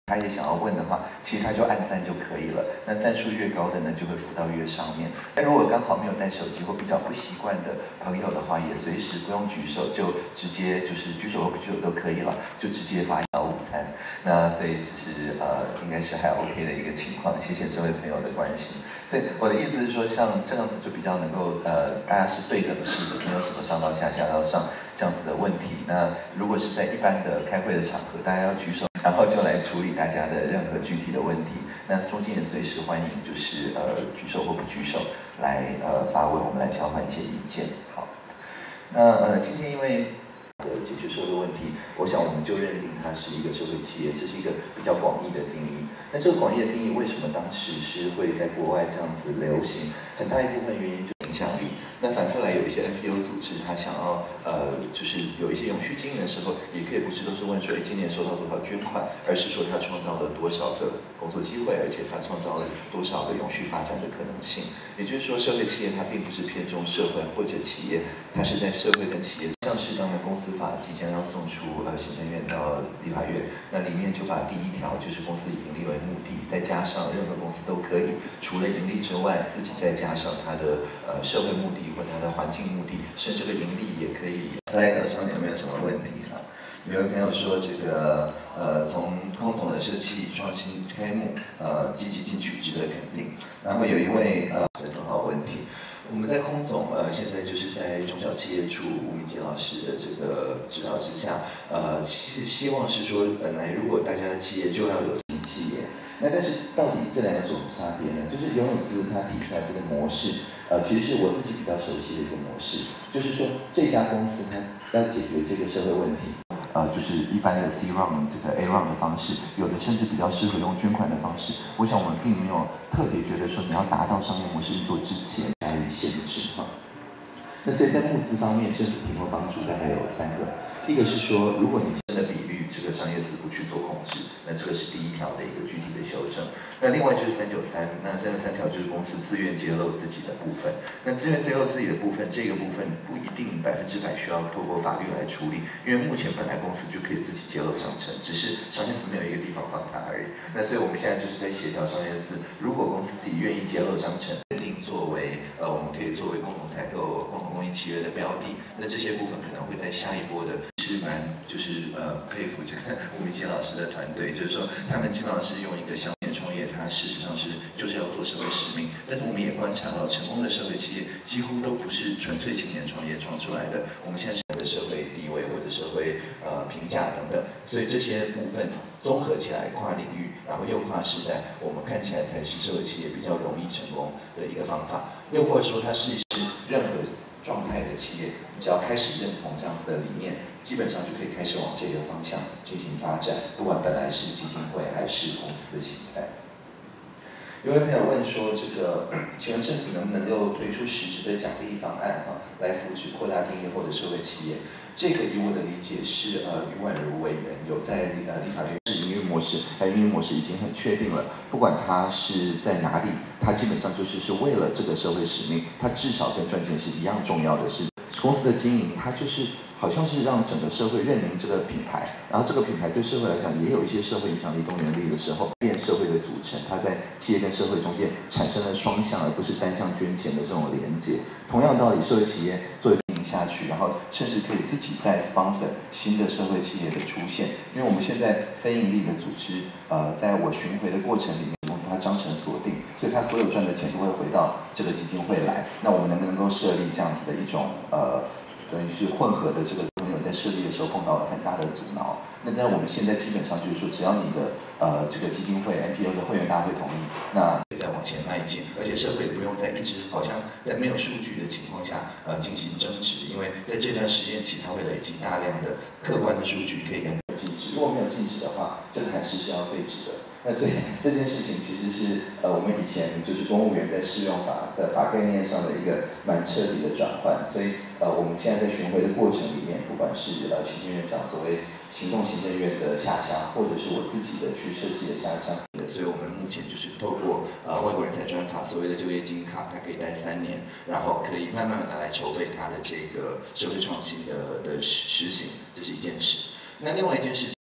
他也想要问的话，其实他就按赞就可以了。那赞数越高的呢，就会浮到越上面。但如果刚好没有带手机或比较不习惯的朋友的话，也随时不用举手，就直接就是举手或不举手都可以了，就直接发小午餐。那所以就是应该是还 OK 的一个情况。谢谢这位朋友的关心。所以我的意思是说，像这样子就比较能够大家是对等式的，没有什么上到下下到上这样子的问题。那如果是在一般的开会的场合，大家要举手。然后就来处理大家的任何具体的问题。那中间也随时欢迎，就是举手或不举手来发问，我们来交换一些意见。好，那今天因为解决社会问题，我想我们就认定它是一个社会企业，这是一个比较广义的定义。那这个广义的定义为什么当时是会在国外这样子流行？很大一部分原因就是影响力。那反过来有一些 NPO 组织，他想要就是有一些永续经营的时候，也可以不是都是问说，今年收到多少捐款，而是说他创造了多少的工作机会，而且他创造了多少的永续发展的可能性。也就是说，社会企业它并不是偏重社会或者企业，它是在社会跟企业。像是当然公司法即将要送出行政院到立法院，那里面就把第一条就是公司以盈利为目的，再加上任何公司都可以除了盈利之外，自己再加上它的社会目的或它的环境目的，甚至这个盈利也可以。slide 上有没有什么问题啊？有位朋友说这个从空总的设计创新开幕积极进取值得肯定。然后有一位这很好问题。我们在空总现在就是在中小企业处吴明杰老师的这个指导之下，希望是说本来如果大家的企业就要有企业，那但是到底这两个有什么差别呢？就是尤努斯他提出来这个模式，其实是我自己比较熟悉的一个模式，就是说这家公司它要解决这个社会问题。就是一般的 C round 这个 A round 的方式，有的甚至比较适合用捐款的方式。我想我们并没有特别觉得说你要达到商业模式做之前加以限制哈。那所以在募资方面，政府提供帮助大概有3个，一个是说，如果你真的比率这个商业四不去做控制，那这个是第一条的一个具体的修正。那另外就是393，那393条就是公司自愿揭露自己的部分。那自愿揭露自己的部分，这个部分不一定100%需要透过法律来处理，因为目前本来公司就可以自己揭露章程，只是商业司没有一个地方放它而已。那所以我们现在就是在协调商业司，如果公司自己愿意揭露章程，认定作为我们可以作为共同采购、共同公益契约的标的，那这些部分可能会在下一波的。是蛮就是佩服这个吴明杰老师的团队，就是说他们基本上是用一个小点创业，它事实上就是要做社会使命。但是我们也观察到，成功的社会企业几乎都不是纯粹青年创业创出来的。我们现在是的社会地位或者社会评价等等，所以这些部分综合起来，跨领域，然后又跨时代，我们看起来才是社会企业比较容易成功的一个方法。又或者说，它是任何状态的企业，你只要开始认同这样子的理念，基本上就可以开始往这个方向进行发展，不管本来是基金会还是公司的形态。有位朋友问说，这个请问政府能不能够推出实质的奖励方案来扶持扩大定义或者社会企业？这个以我的理解是于婉如委员有在立法院营运模式，营运模式已经很确定了，不管它是在哪里，它基本上就是为了这个社会使命，它至少跟赚钱是一样重要的事。公司的经营，它就是好像是让整个社会认明这个品牌，然后这个品牌对社会来讲也有一些社会影响力、动员力的时候，变社会的组成，它在企业跟社会中间产生了双向而不是单向捐钱的这种连接。同样道理，社会企业作为经营下去，然后甚至可以自己再 sponsor 新的社会企业的出现，因为我们现在非营利的组织，在我巡回的过程里面。它章程锁定，所以它所有赚的钱都会回到这个基金会来。那我们能不能够设立这样子的一种等于是混合的这个朋友在设立的时候碰到了很大的阻挠。那在我们现在基本上就是说，只要你的这个基金会 NPO 的会员大会同意，那再往前迈进，而且社会也不用再一直好像在没有数据的情况下进行争执，因为在这段实验期它会累积大量的客观的数据可以跟禁止。如果没有禁止的话，这个还是要废止的。那所以这件事情其实是我们以前就是公务员在适用法的法概念上的一个蛮彻底的转换，所以我们现在在巡回的过程里面，不管是行政院长所谓行动行政院的下乡，或者是我自己的去设计的下乡，所以我们目前就是透过外国人才专法所谓的就业金卡，它可以待3年，然后可以慢慢的来筹备它的这个社会创新的实行，这是一件事。那另外一件事，另外一个做法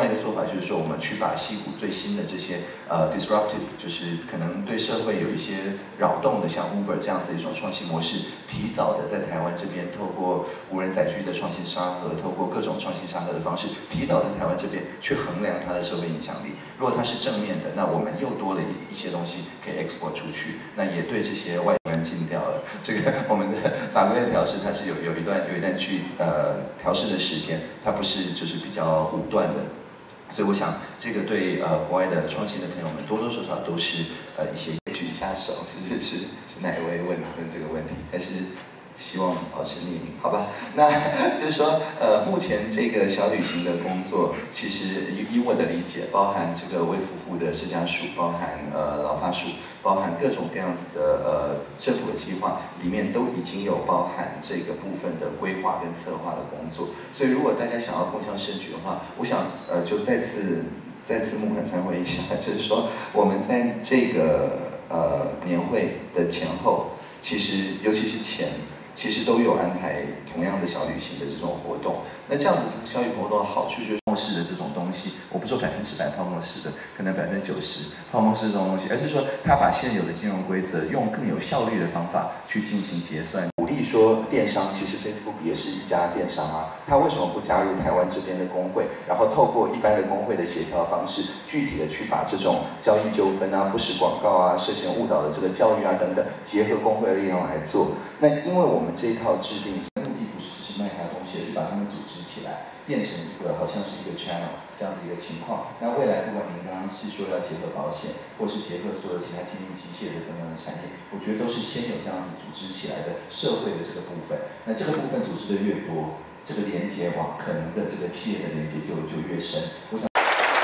法就是说，我们去把矽谷最新的这些disruptive， 就是可能对社会有一些扰动的，像 Uber 这样子的一种创新模式，提早的在台湾这边透过无人载具的创新沙盒，透过各种创新沙盒的方式，提早在台湾这边去衡量它的社会影响力。如果它是正面的，那我们又多了一些东西可以 export 出去，那也对这些外观禁掉了。这个我们的法规的调试，它是有一段去调试的时间，它不是就是比较武断的。所以我想，这个对国外的创新的朋友们多多少少都是一些举一下手，是哪一位问这个问题，还是希望保持匿名，好吧？那就是说，目前这个小旅行的工作，其实以我的理解，包含这个卫福部的社家署，包含劳发署，包含各种各样子的政府的计划，里面都已经有包含这个部分的规划跟策划的工作。所以，如果大家想要共襄盛举的话，我想就再次募款参会一下，就是说我们在这个年会的前后，其实尤其是前。其实都有安排同样的小旅行的这种活动。那这样子小旅行活动的好处就是泡沫式的这种东西，我不说100%泡沫式的，可能90%泡沫式这种东西，而是说它把现有的金融规则用更有效率的方法去进行结算。鼓励说电商，其实 Facebook 也是一家电商啊，它为什么不加入台湾这边的工会，然后透过一般的工会的协调方式，具体的去把这种交易纠纷啊、不实广告啊、涉嫌误导的这个教育啊等等，结合工会的力量来做。那因为我们这一套制定，目的不是只是卖他东西，而是把他们组织起来，变成一个好像是一个 channel 这样子一个情况。那未来不管您刚刚是说要结合保险，或是结合所有其他精密机械的等等的产业，我觉得都是先有这样子组织起来的社会的这个部分。那这个部分组织的越多，这个连接网可能的这个企业的连接就越深。我想。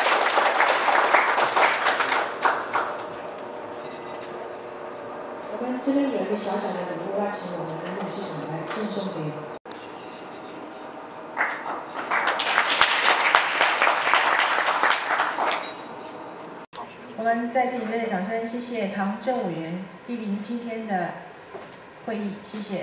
我们这边有一个小小的礼物，要请我们的秘书长来赠送给。我们在这里热烈掌声，谢谢唐政委员莅临今天的会议，谢谢。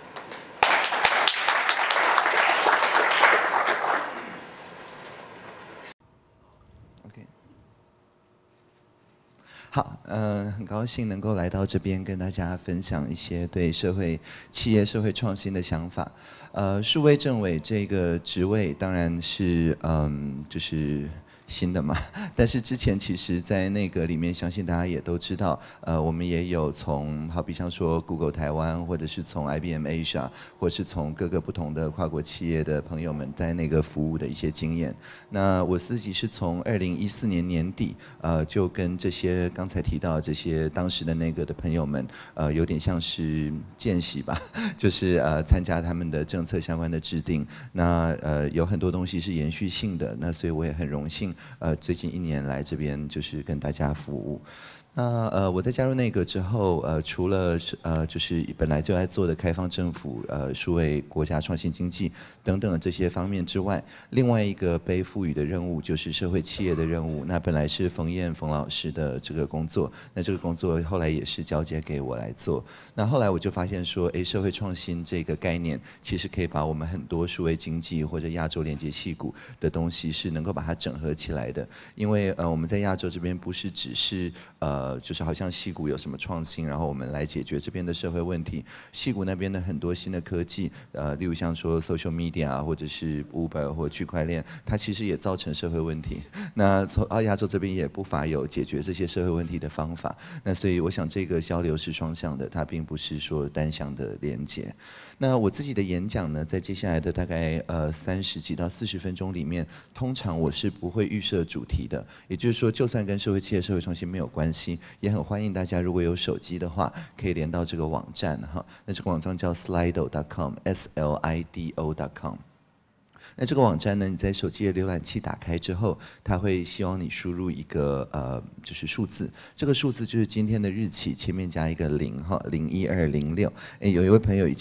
好，很高兴能够来到这边跟大家分享一些对企业社会创新的想法。数位政委这个职位当然是就是新的嘛，但是之前其实在那个里面，相信大家也都知道，我们也有从好比像说 Google 台湾，或者是从 IBM Asia， 或是从各个不同的跨国企业的朋友们在那个服务的一些经验。那我自己是从2014年年底，就跟这些刚才提到这些当时的那个的朋友们，有点像是见习吧，就是参加他们的政策相关的制定。那有很多东西是延续性的，那所以我也很荣幸。最近1年来这边就是跟大家服务。那我在加入内阁之后，除了就是本来就在做的开放政府、数位国家创新经济等等的这些方面之外，另外一个被赋予的任务就是社会企业的任务。那本来是冯老师的这个工作，那这个工作后来也是交接给我来做。那后来我就发现说，社会创新这个概念其实可以把我们很多数位经济或者亚洲连接矽谷的东西是能够把它整合起来的。因为我们在亚洲这边不是只是就是好像矽谷有什么创新，然后我们来解决这边的社会问题。矽谷那边的很多新的科技，例如像说 social media 啊，或者是 Uber 或区块链，它其实也造成社会问题。那从亚洲这边也不乏有解决这些社会问题的方法。那所以我想这个交流是双向的，它并不是说单向的连接。那我自己的演讲呢，在接下来的大概30几到40分钟里面，通常我是不会预设主题的，也就是说，就算跟社会企业、社会创新没有关系，也很欢迎大家如果有手机的话，可以连到这个网站哈。那这个网站叫 slido.com，slido.com。那这个网站呢，你在手机的浏览器打开之后，它会希望你输入一个就是数字，这个数字就是今天的日期，前面加一个0哈，01206。有一位朋友已经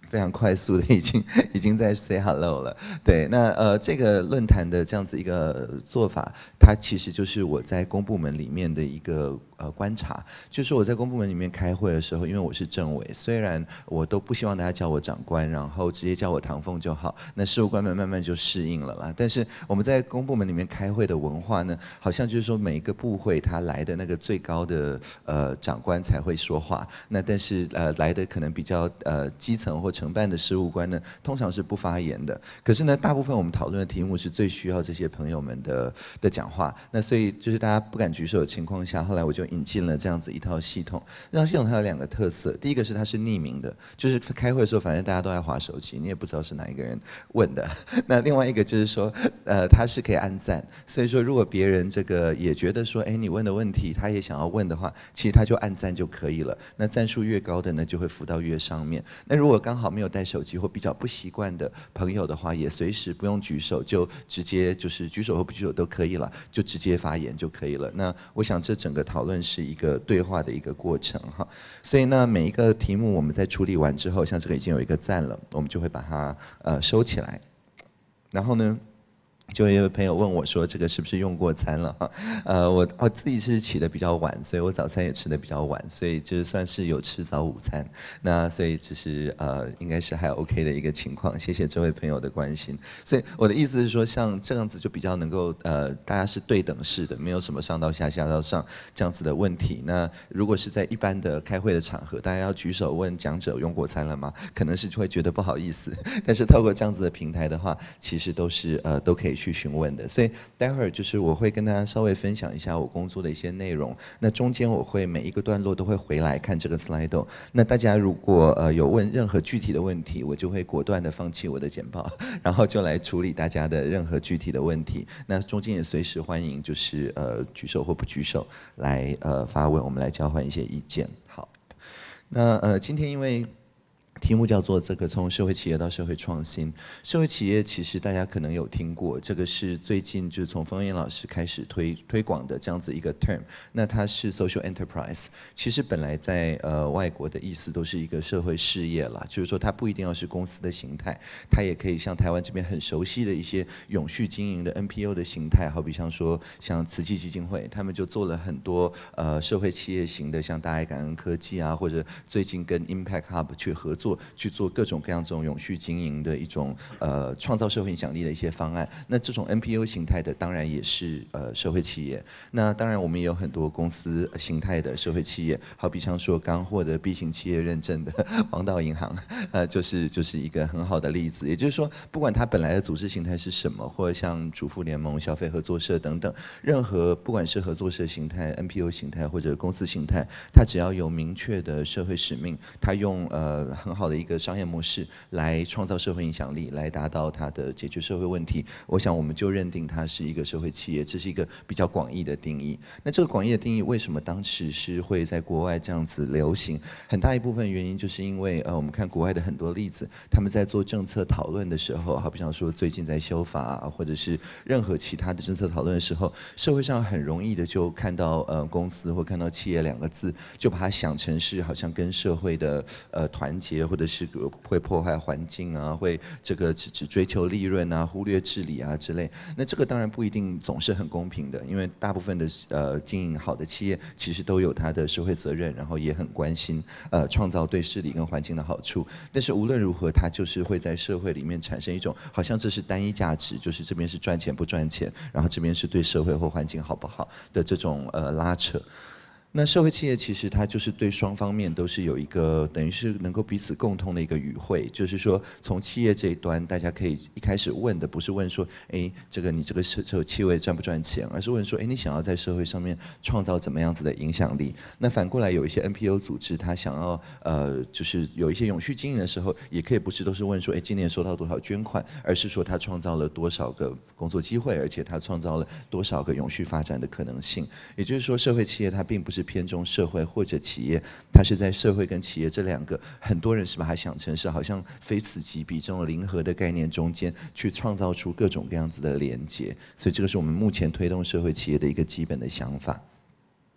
非常快速的已经在 say hello 了。对，那这个论坛的这样子一个做法，它其实就是我在公部门里面的一个观察，就是我在公部门里面开会的时候，因为我是政委，虽然我都不希望大家叫我长官，然后直接叫我唐凤就好，那事务官们慢慢就适应了啦。但是我们在公部门里面开会的文化呢，好像就是说每一个部会他来的那个最高的长官才会说话，那但是来的可能比较基层或承办的事务官呢，通常是不发言的。可是呢，大部分我们讨论的题目是最需要这些朋友们的讲话。那所以就是大家不敢举手的情况下，后来我就引进了这样子一套系统。这套系统它有2个特色，第一个是它是匿名的，就是开会的时候反正大家都在滑手机，你也不知道是哪一个人问的。那另外一个就是说，它是可以按赞，所以说如果别人这个也觉得说，哎，你问的问题他也想要问的话，其实他就按赞就可以了。那赞数越高的呢，就会浮到越上面。那如果刚好没有带手机或比较不习惯的朋友的话，也随时不用举手，就直接就是举手或不举手都可以了，就直接发言就可以了。那我想这整个讨论是一个对话的一个过程哈。所以呢，每一个题目我们在处理完之后，像这个已经有一个赞了，我们就会把它收起来。然后呢，就有朋友问我说：“这个是不是用过餐了？”哈，我自己是起得比较晚，所以我早餐也吃得比较晚，所以就是算是有吃早午餐。那所以就是应该是还 OK 的一个情况。谢谢这位朋友的关心。所以我的意思是说，像这样子就比较能够大家是对等式的，没有什么上到下下到上这样子的问题。那如果是在一般的开会的场合，大家要举手问讲者用过餐了吗？可能是会觉得不好意思。但是透过这样子的平台的话，其实都可以去询问的，所以待会儿就是我会跟大家稍微分享一下我工作的一些内容。那中间我会每一个段落都会回来看这个 slide。那大家如果有问任何具体的问题，我就会果断的放弃我的简报，然后就来处理大家的任何具体的问题。那中间也随时欢迎就是举手或不举手来发问，我们来交换一些意见。好，那今天因为题目叫做这个从社会企业到社会创新。社会企业其实大家可能有听过，这个是最近就是从冯彦老师开始推广的这样子一个 term。那它是 social enterprise， 其实本来在外国的意思都是一个社会事业啦，就是说它不一定要是公司的形态，它也可以像台湾这边很熟悉的一些永续经营的 NPO 的形态，好比像慈济基金会，他们就做了很多社会企业型的，像大爱感恩科技啊，或者最近跟 Impact Hub 去合作。去做各种各样这种永续经营的一种创造社会影响力的一些方案。那这种 NPO 形态的当然也是社会企业。那当然我们也有很多公司形态的社会企业，好比像说刚获得 B 型企业认证的王道银行，就是一个很好的例子。也就是说，不管它本来的组织形态是什么，或者像主妇联盟、消费合作社等等，任何不管是合作社形态、NPO 形态或者公司形态，它只要有明确的社会使命，它用很好的一个商业模式来创造社会影响力，来达到它的解决社会问题，我想我们就认定它是一个社会企业，这是一个比较广义的定义。那这个广义的定义为什么当时是会在国外这样子流行？很大一部分原因就是因为我们看国外的很多例子，他们在做政策讨论的时候，好比像说最近在修法，或者是任何其他的政策讨论的时候，社会上很容易的就看到公司或看到企业2个字，就把它想成是好像跟社会的团结，或者是会破坏环境啊，会这个只追求利润啊，忽略治理啊之类。那这个当然不一定总是很公平的，因为大部分的经营好的企业其实都有它的社会责任，然后也很关心创造对治理跟环境的好处。但是无论如何，它就是会在社会里面产生一种好像这是单一价值，就是这边是赚钱不赚钱，然后这边是对社会或环境好不好的这种拉扯。那社会企业其实它就是对双方面都是有一个等于是能够彼此共通的一个语汇，就是说从企业这一端，大家可以一开始问的不是问说，哎，这个你这个企业赚不赚钱，而是问说，哎，你想要在社会上面创造怎么样子的影响力？那反过来有一些 NPO 组织，它想要就是有一些永续经营的时候，也可以不是都是问说，哎，今年收到多少捐款，而是说它创造了多少个工作机会，而且它创造了多少个永续发展的可能性。也就是说，社会企业它并不是偏重社会或者企业，它是在社会跟企业这2个，很多人是把它想成是好像非此即彼这种零和的概念中间，去创造出各种各样子的连结。所以这个是我们目前推动社会企业的一个基本的想法。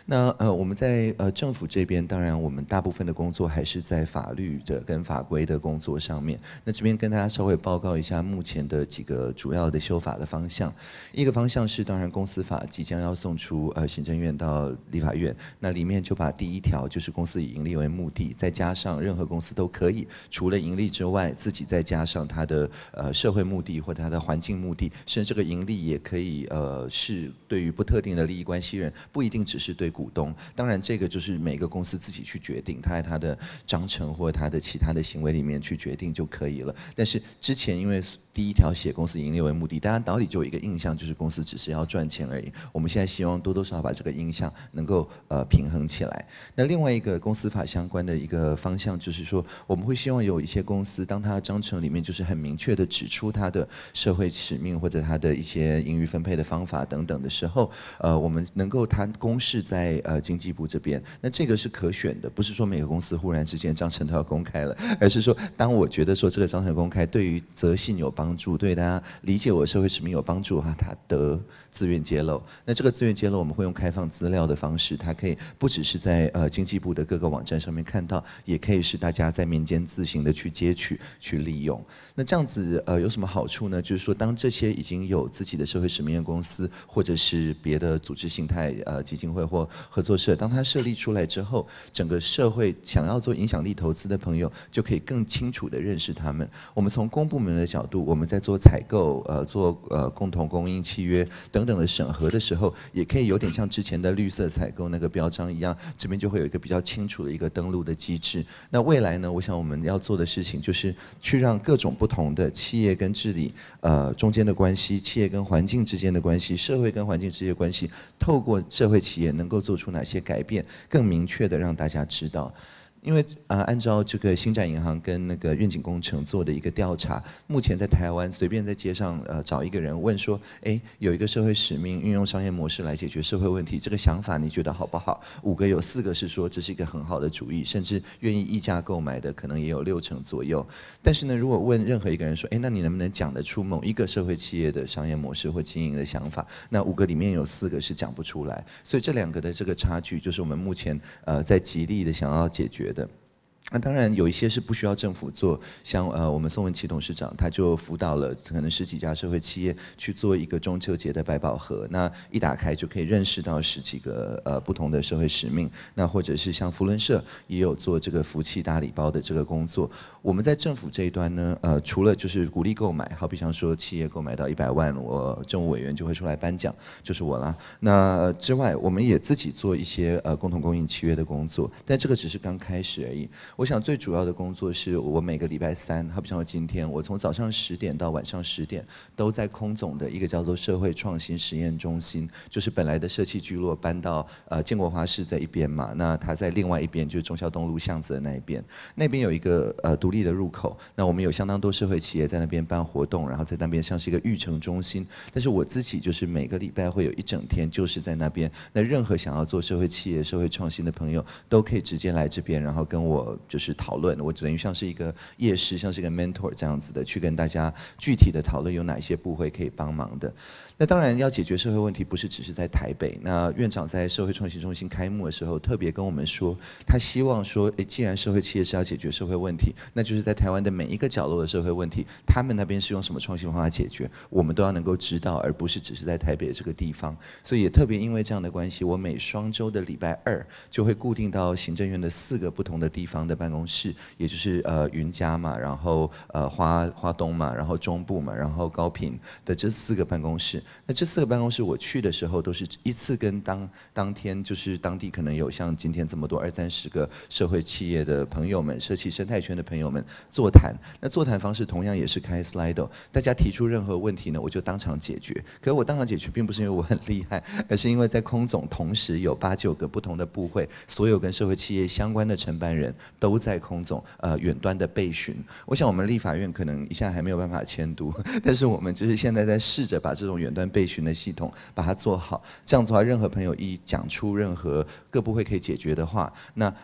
那我们在政府这边，当然我们大部分的工作还是在法律的跟法规的工作上面。那这边跟大家稍微报告一下目前的几个主要的修法的方向。一个方向是，当然公司法即将要送出行政院到立法院，那里面就把第1条就是公司以盈利为目的，再加上任何公司都可以除了盈利之外，自己再加上它的社会目的或者它的环境目的，甚至这个盈利也可以是对于不特定的利益关系人，不一定只是对股东。当然这个就是每个公司自己去决定，他在他的章程或他的其他的行为里面去决定就可以了。但是之前因为第1条写公司盈利为目的，大家脑里就有一个印象，就是公司只是要赚钱而已。我们现在希望多多少少把这个印象能够平衡起来。那另外一个公司法相关的一个方向，就是说我们会希望有一些公司，当它的章程里面就是很明确的指出它的社会使命或者它的一些盈余分配的方法等等的时候，我们能够谈公示在经济部这边。那这个是可选的，不是说每个公司忽然之间章程都要公开了，而是说当我觉得说这个章程公开对于择信有帮助，对大家理解我的社会使命有帮助的话，它得自愿揭露。那这个自愿揭露我们会用开放资料的方式，它可以不只是在经济部的各个网站上面看到，也可以是大家在民间自行的去截取去利用。那这样子有什么好处呢？就是说当这些已经有自己的社会使命的公司或者是别的组织形态基金会或合作社，当它设立出来之后，整个社会想要做影响力投资的朋友就可以更清楚地认识他们。我们从公部门的角度，我们在做采购做共同供应契约等等的审核的时候，也可以有点像之前的绿色采购那个标章一样，这边就会有一个比较清楚的一个登录的机制。那未来呢，我想我们要做的事情就是去让各种不同的企业跟治理中间的关系，企业跟环境之间的关系，社会跟环境之间的关系，透过社会企业能够做出哪些改变，更明确的让大家知道。因为按照这个星展银行跟那个愿景工程做的一个调查，目前在台湾随便在街上找一个人问说，有一个社会使命，运用商业模式来解决社会问题，这个想法你觉得好不好？5个有4个是说这是一个很好的主意，甚至愿意议价购买的可能也有60%左右。但是呢，如果问任何一个人说，那你能不能讲得出某一个社会企业的商业模式或经营的想法？那5个里面有4个是讲不出来。所以这2个的这个差距，就是我们目前在极力的想要解决的。那当然有一些是不需要政府做，像我们宋文琪董事长他就辅导了可能10几家社会企业去做一个中秋节的百宝盒，那一打开就可以认识到10几个不同的社会使命。那或者是像福伦社也有做这个福气大礼包的这个工作。我们在政府这一端呢，除了就是鼓励购买，好比像说企业购买到100万，我政务委员就会出来颁奖，就是我啦。那之外，我们也自己做一些共同供应契约的工作，但这个只是刚开始而已。我想最主要的工作是我每个礼拜3，好比像今天，我从早上10点到晚上10点，都在空总的一个叫做社会创新实验中心，就是本来的社企聚落搬到建国花市在一边嘛，那它在另外一边就是忠孝东路巷子的那一边，那边有一个独立的入口，那我们有相当多社会企业在那边办活动，然后在那边像是一个育成中心，但是我自己就是每个礼拜会有一整天就是在那边，那任何想要做社会企业、社会创新的朋友都可以直接来这边，然后跟我就是讨论，我等于像是一个业师，像是一个 mentor 这样子的，去跟大家具体的讨论有哪一些部会可以帮忙的。那当然要解决社会问题，不是只是在台北。那院长在社会创新中心开幕的时候，特别跟我们说，他希望说，既然社会企业是要解决社会问题，那就是在台湾的每一个角落的社会问题，他们那边是用什么创新方法解决，我们都要能够知道，而不是只是在台北这个地方。所以也特别因为这样的关系，我每双周的礼拜2就会固定到行政院的4个不同的地方的办公室，也就是云嘉嘛，然后花东嘛，然后中部嘛，然后高屏的这4个办公室。那这4个办公室我去的时候，都是一次跟当天就是当地可能有像今天这么多20-30个社会企业的朋友们、社企生态圈的朋友们座谈。那座谈方式同样也是开 Slido， 大家提出任何问题呢，我就当场解决。可是我当场解决，并不是因为我很厉害，而是因为在空总同时有8-9个不同的部会，所有跟社会企业相关的承办人都在空总远端的备询。我想我们立法院可能一下还没有办法迁都，但是我们就是现在在试着把这种远端备询的系统把它做好。这样子的话，任何朋友一讲出任何各部会可以解决的话，那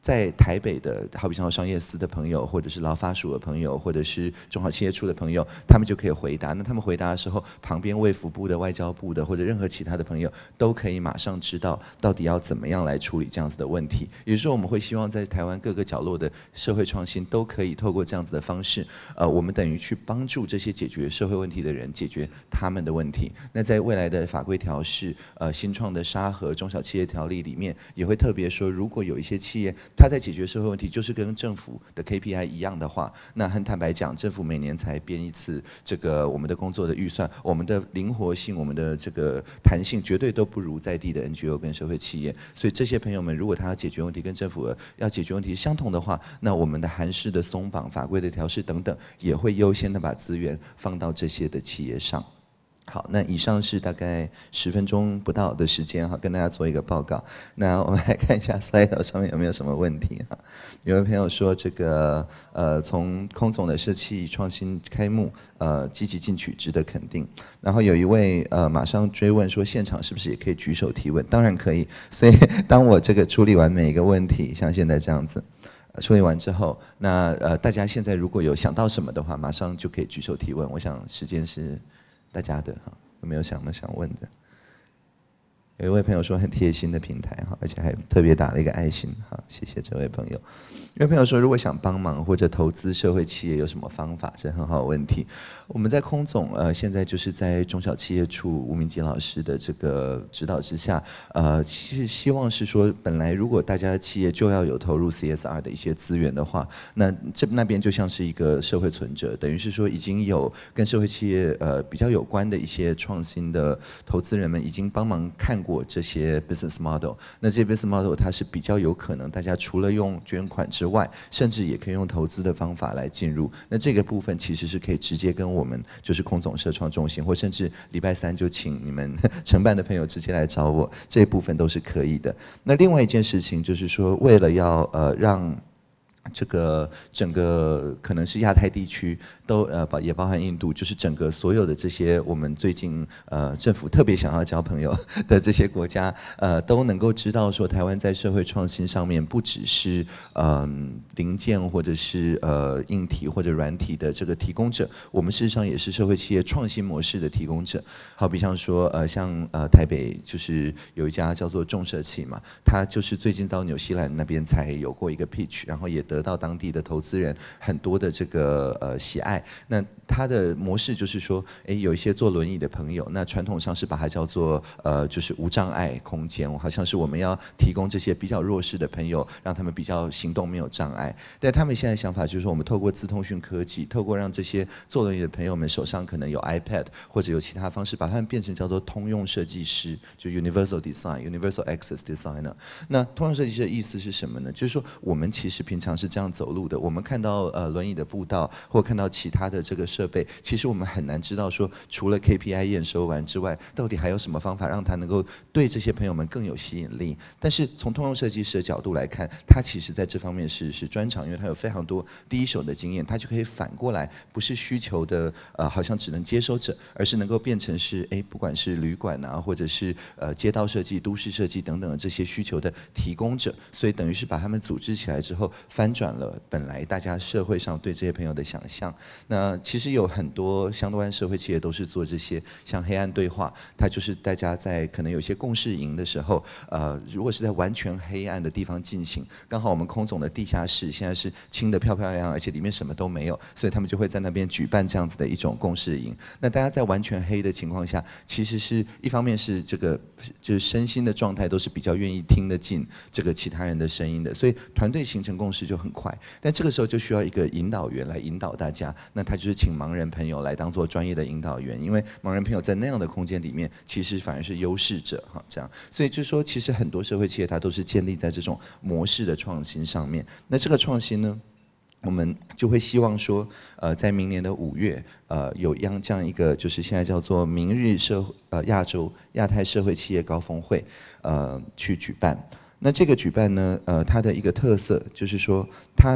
在台北的，好比像商业司的朋友，或者是劳发署的朋友，或者是中小企业处的朋友，他们就可以回答。那他们回答的时候，旁边卫福部的、外交部的，或者任何其他的朋友，都可以马上知道到底要怎么样来处理这样子的问题。也就是说，我们会希望在台湾各个角落的社会创新，都可以透过这样子的方式，我们等于去帮助这些解决社会问题的人，解决他们的问题。那在未来的法规调试，新创的沙盒中小企业条例里面，也会特别说，如果有一些企业，他在解决社会问题就是跟政府的 KPI 一样的话，那很坦白讲，政府每年才编一次这个我们的工作的预算，我们的灵活性、我们的这个弹性绝对都不如在地的 NGO 跟社会企业。所以这些朋友们，如果他要解决问题跟政府要解决问题相同的话，那我们的函释的松绑、法规的调试等等，也会优先的把资源放到这些的企业上。好，那以上是大概10分钟不到的时间哈，跟大家做一个报告。那我们来看一下 slide 上面有没有什么问题哈。有位朋友说这个从空总的社企创新开幕，积极进取，值得肯定。然后有一位马上追问说，现场是不是也可以举手提问？当然可以。所以当我这个处理完每一个问题，像现在这样子。处理完之后，那大家现在如果有想到什么的话，马上就可以举手提问。我想时间是大家的哈，有没有想问的？有一位朋友说很贴心的平台哈，而且还特别打了一个爱心哈，谢谢这位朋友。有位朋友说，如果想帮忙或者投资社会企业有什么方法？是很好的问题。我们在空总现在就是在中小企业处吴明基老师的这个指导之下，希望是说，本来如果大家企业就要有投入 CSR 的一些资源的话，那边就像是一个社会存折，等于是说已经有跟社会企业比较有关的一些创新的投资人们已经帮忙看过这些 business model， 那这些 business model 它是比较有可能大家除了用捐款之外，甚至也可以用投资的方法来进入。那这个部分其实是可以直接跟我们就是空总社创中心，或甚至礼拜3就请你们承办的朋友直接来找我，这一部分都是可以的。那另外一件事情就是说，为了要让这个整个可能是亚太地区都也包含印度，就是整个所有的这些我们最近政府特别想要交朋友的这些国家都能够知道说，台湾在社会创新上面不只是零件或者是硬体或者软体的这个提供者，我们事实上也是社会企业创新模式的提供者。好比像说像台北就是有一家叫做众社企嘛，它就是最近到纽西兰那边才有过一个 pitch， 然后也得到当地的投资人很多的这个喜爱。那它的模式就是说，有一些坐轮椅的朋友，那传统上是把它叫做就是无障碍空间，好像是我们要提供这些比较弱势的朋友，让他们比较行动没有障碍。但他们现在想法就是说，我们透过资通讯科技，透过让这些坐轮椅的朋友们手上可能有 iPad 或者有其他方式，把他们变成叫做通用设计师，就 Universal Design、Universal Access Designer。那通用设计师的意思是什么呢？就是说我们其实平常是这样走路的，我们看到轮椅的步道，或看到其他的这个设备，其实我们很难知道说，除了 KPI 验收完之外，到底还有什么方法让它能够对这些朋友们更有吸引力。但是从通用设计师的角度来看，他其实在这方面是专长，因为他有非常多第一手的经验，他就可以反过来，不是需求的好像只能接收者，而是能够变成是不管是旅馆啊，或者是街道设计、都市设计等等的这些需求的提供者，所以等于是把他们组织起来之后，翻转了本来大家社会上对这些朋友的想象。那其实有很多相关社会企业都是做这些，像黑暗对话，它就是大家在可能有些共识营的时候，如果是在完全黑暗的地方进行，刚好我们空总的地下室现在是清得漂漂亮亮，而且里面什么都没有，所以他们就会在那边举办这样子的一种共识营。那大家在完全黑的情况下，其实是一方面是这个就是身心的状态都是比较愿意听得进这个其他人的声音的，所以团队形成共识就很快。但这个时候就需要一个引导员来引导大家，那他就是请盲人朋友来当做专业的引导员，因为盲人朋友在那样的空间里面，其实反而是优势者哈，这样。所以就是说，其实很多社会企业它都是建立在这种模式的创新上面。那这个创新呢，我们就会希望说，在明年的5月，有这样一个就是现在叫做明日亚太社会企业高峰会，去举办。那这个举办呢，它的一个特色就是说，它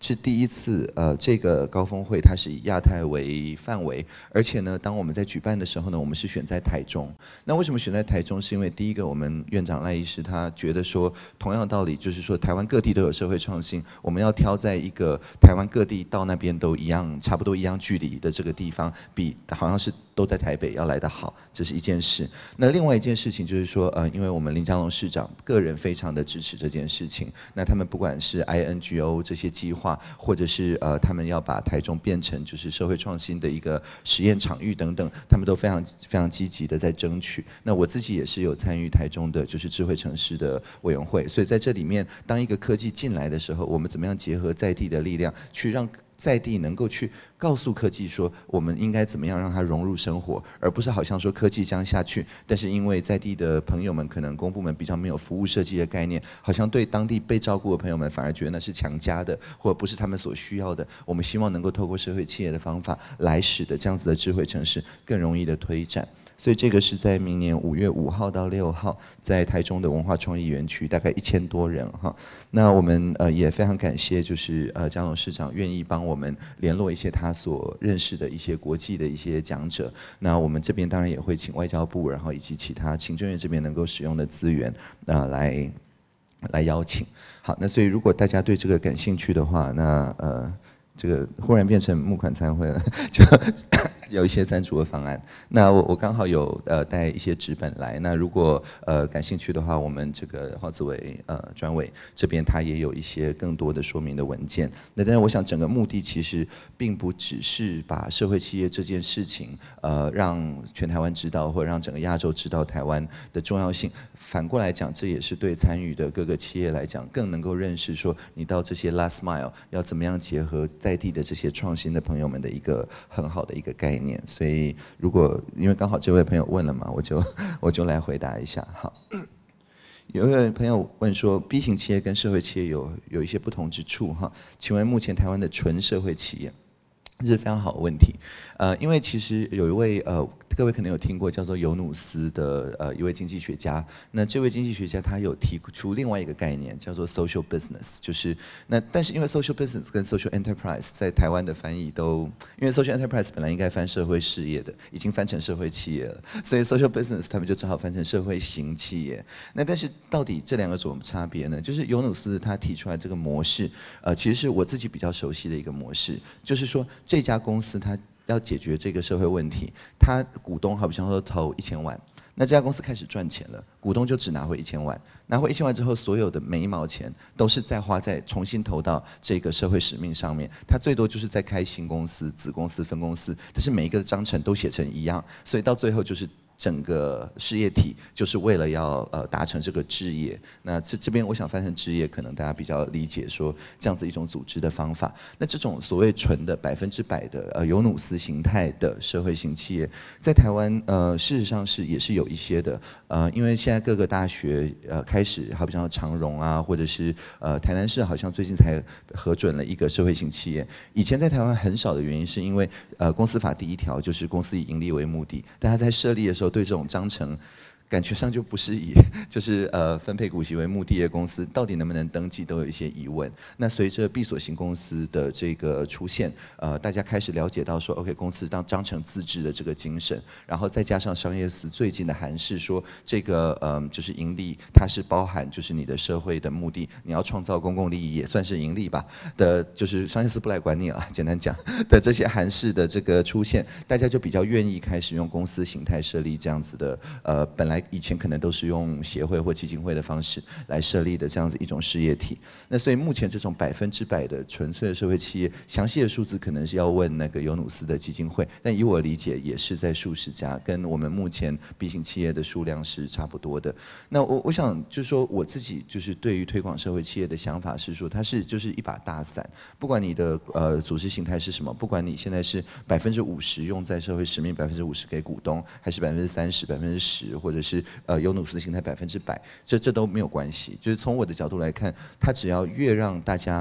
是第一次，这个高峰会它是以亚太为范围，而且呢，当我们在举办的时候呢，我们是选在台中。那为什么选在台中？是因为第一个，我们院长赖医师他觉得说，同样的道理，就是说台湾各地都有社会创新，我们要挑在一个台湾各地到那边都一样，差不多一样距离的这个地方，比好像是都在台北要来得好，这是一件事。那另外一件事情就是说，因为我们林佳龙市长个人非常的支持这件事情，那他们不管是 INGO 这些计划，或者是他们要把台中变成就是社会创新的一个实验场域等等，他们都非常积极的在争取。那我自己也是有参与台中的就是智慧城市的委员会，所以在这里面，当一个科技进来的时候，我们怎么样结合在地的力量，去让在地能够去告诉科技说，我们应该怎么样让它融入生活，而不是好像说科技将下去，但是因为在地的朋友们可能公部门比较没有服务设计的概念，好像对当地被照顾的朋友们反而觉得那是强加的，或者不是他们所需要的。我们希望能够透过社会企业的方法来使得这样子的智慧城市更容易的推展。所以这个是在明年5月5号到6号，在台中的文化创意园区，大概1000多人哈。那我们也非常感谢，就是江龙市长愿意帮我们联络一些他所认识的一些国际的一些讲者。那我们这边当然也会请外交部，然后以及其他行政院这边能够使用的资源，来邀请。好，那所以如果大家对这个感兴趣的话，那这个忽然变成募款餐会了，就有一些赞助的方案。那我刚好有带一些纸本来，那如果感兴趣的话，我们这个黄子伟专委这边他也有一些更多的说明的文件。那但是我想整个目的其实并不只是把社会企业这件事情让全台湾知道，或者让整个亚洲知道台湾的重要性。反过来讲，这也是对参与的各个企业来讲，更能够认识说，你到这些 last mile 要怎么样结合在地的这些创新的朋友们的一个很好的一个概念。所以，如果因为刚好这位朋友问了嘛，我就来回答一下。好，有一位朋友问说 ，B 型企业跟社会企业有一些不同之处哈？请问目前台湾的纯社会企业？这是非常好的问题，因为其实有一位各位可能有听过叫做尤努斯的一位经济学家，那这位经济学家他有提出另外一个概念叫做 social business， 就是但是因为 social business 跟 social enterprise 在台湾的翻译都，因为 social enterprise 本来应该翻社会事业的，已经翻成社会企业了，所以 social business 他们就只好翻成社会型企业。那但是到底这两个有什么差别呢？就是尤努斯他提出来这个模式，其实是我自己比较熟悉的一个模式，就是说这家公司它要解决这个社会问题，它股东好比像说投1000万，那这家公司开始赚钱了，股东就只拿回1000万，拿回1000万之后，所有的每一毛钱都是再花在重新投到这个社会使命上面，它最多就是在开新公司、子公司、分公司，但是每一个章程都写成一样，所以到最后就是整个事业体就是为了要达成这个置业。那这边我想翻成置业，可能大家比较理解说这样子一种组织的方法。那这种所谓纯的100%的尤努斯形态的社会型企业，在台湾事实上也是有一些的。因为现在各个大学开始，好比像长荣啊，或者是台南市好像最近才核准了一个社会型企业。以前在台湾很少的原因是因为公司法第1条就是公司以盈利为目的，但他在设立的时候对这种章程感觉上就不是以就是分配股息为目的的公司，到底能不能登记都有一些疑问。那随着闭锁型公司的这个出现，大家开始了解到说 ，OK， 公司当章程自治的这个精神，然后再加上商业司最近的函释说，这个就是盈利，它是包含就是你的社会的目的，你要创造公共利益也算是盈利吧的，就是商业司不来管你了，简单讲的这些函释的这个出现，大家就比较愿意开始用公司形态设立这样子的本来以前可能都是用协会或基金会的方式来设立的这样子一种事业体。那所以目前这种100%的纯粹的社会企业，详细的数字可能是要问那个尤努斯的基金会，但以我理解也是在数十家，跟我们目前 B 型企业的数量是差不多的。那我想就是说我自己就是对于推广社会企业的想法是说，它是就是一把大伞，不管你的组织形态是什么，不管你现在是50%用在社会使命，50%给股东，还是30%、10%，或者是尤努斯形态100%，这都没有关系。就是从我的角度来看，它只要越让大家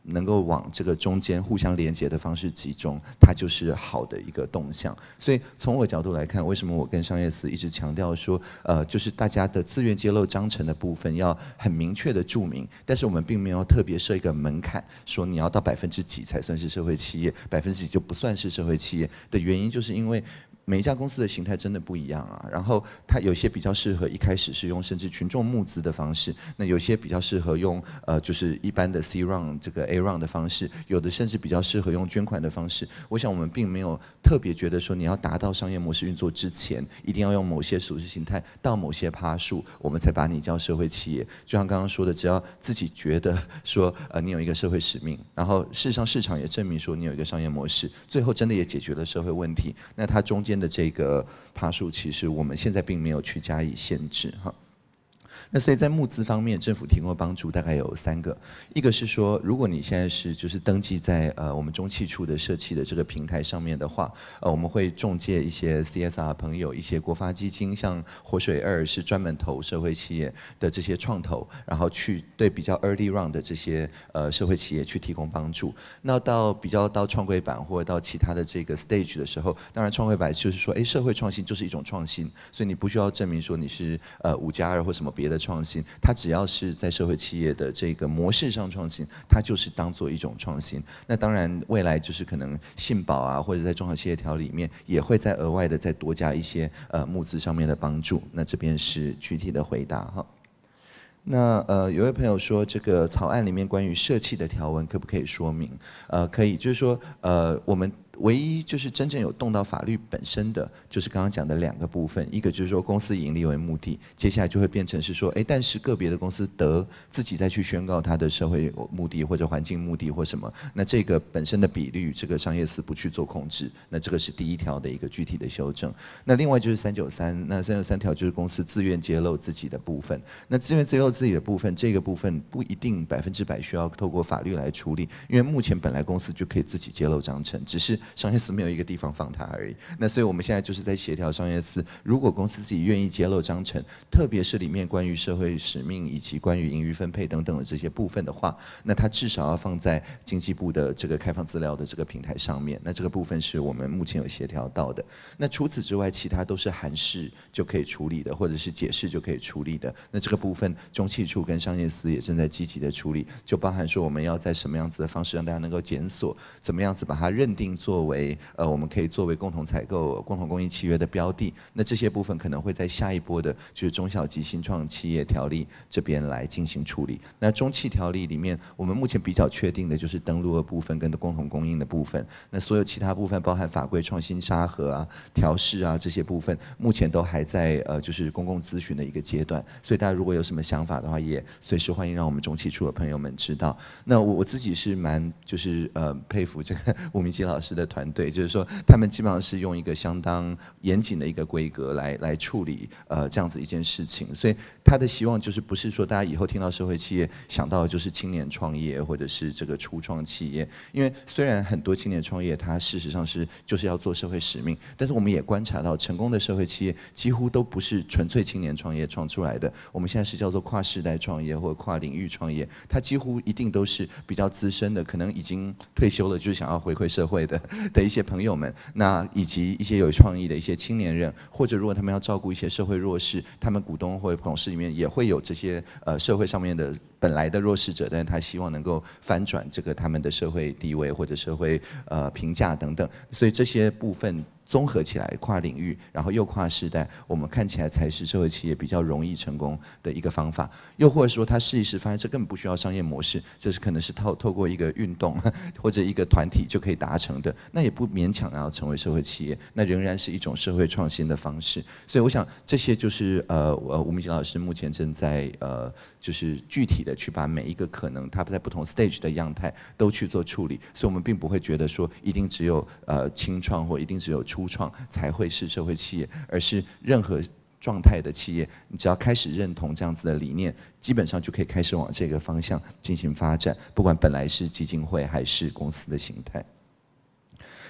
能够往这个中间互相连接的方式集中，它就是好的一个动向。所以从我角度来看，为什么我跟商业司一直强调说，就是大家的自愿揭露章程的部分要很明确的注明，但是我们并没有特别设一个门槛，说你要到几% 才算是社会企业，几% 就不算是社会企业的原因，就是因为每一家公司的形态真的不一样啊，然后它有些比较适合一开始是用甚至群众募资的方式，那有些比较适合用就是一般的 C round 这个 A round 的方式，有的甚至比较适合用捐款的方式。我想我们并没有特别觉得说你要达到商业模式运作之前，一定要用某些组织形态到某些趴数，我们才把你叫社会企业。就像刚刚说的，只要自己觉得说你有一个社会使命，然后事实上市场也证明说你有一个商业模式，最后真的也解决了社会问题，那它中间的这个趴数，其实我们现在并没有去加以限制哈。那所以在募资方面，政府提供的帮助大概有3个，一个是说，如果你现在是就是登记在我们中企处的社企的这个平台上面的话，我们会中介一些 CSR 朋友，一些国发基金，像活水2是专门投社会企业的这些创投，然后去对比较 early round 的这些社会企业去提供帮助。那比较到创柜板或者到其他的这个 stage 的时候，当然创柜板就是说，社会创新就是一种创新，所以你不需要证明说你是5+2或什么别的创新，它只要是在社会企业的这个模式上创新，它就是当做一种创新。那当然未来就是可能信保啊，或者在中小企业条里面也会再额外的再多加一些募资上面的帮助。那这边是具体的回答哈。那有位朋友说，这个草案里面关于社企的条文可不可以说明？可以，就是说我们唯一就是真正有动到法律本身的，就是刚刚讲的2个部分，一个就是说公司以盈利为目的，接下来就会变成是说，但是个别的公司得自己再去宣告它的社会目的或者环境目的或什么，那这个本身的比率，这个商业司不去做控制，那这个是第1条的一个具体的修正。那另外就是393，那393条就是公司自愿揭露自己的部分，那自愿揭露自己的部分，这个部分不一定100%需要透过法律来处理，因为目前本来公司就可以自己揭露章程，只是商业司没有一个地方放它而已。那所以我们现在就是在协调商业司，如果公司自己愿意揭露章程，特别是里面关于社会使命以及关于盈余分配等等的这些部分的话，那它至少要放在经济部的这个开放资料的这个平台上面。那这个部分是我们目前有协调到的。那除此之外，其他都是函释就可以处理的，或者是解释就可以处理的。那这个部分中企处跟商业司也正在积极的处理，就包含说我们要在什么样子的方式让大家能够检索，怎么样子把它认定作为我们可以作为共同采购、共同供应契约的标的。那这些部分可能会在下一波的就是中小及新创企业条例这边来进行处理。那中企条例里面，我们目前比较确定的就是登录的部分跟共同供应的部分。那所有其他部分，包含法规创新、沙盒啊、调试啊这些部分，目前都还在就是公共咨询的一个阶段。所以大家如果有什么想法的话，也随时欢迎让我们中企处的朋友们知道。那我自己是蛮就是佩服这个吴明基老师的团队，就是说他们基本上是用一个相当严谨的一个规格来处理这样子一件事情。所以他的希望就是不是说大家以后听到社会企业想到的就是青年创业或者是这个初创企业，因为虽然很多青年创业它事实上就是要做社会使命，但是我们也观察到成功的社会企业几乎都不是纯粹青年创业创出来的，我们现在是叫做跨世代创业或者跨领域创业，它几乎一定都是比较资深的，可能已经退休了，就是想要回馈社会的一些朋友们，那以及一些有创意的一些青年人，或者如果他们要照顾一些社会弱势，他们股东或者董事里面也会有这些社会上面的本来的弱势者，但是他希望能够翻转这个他们的社会地位或者社会评价等等，所以这些部分综合起来，跨领域，然后又跨世代，我们看起来才是社会企业比较容易成功的一个方法。又或者说，他试一试，发现这根本不需要商业模式，这是可能是透过一个运动或者一个团体就可以达成的，那也不勉强要成为社会企业，那仍然是一种社会创新的方式。所以我想这些就是吴明基老师目前正在就是具体的去把每一个可能他在不同 stage 的样态都去做处理，所以我们并不会觉得说一定只有轻创或一定只有初创才会是社会企业，而是任何状态的企业，你只要开始认同这样子的理念，基本上就可以开始往这个方向进行发展，不管本来是基金会还是公司的形态。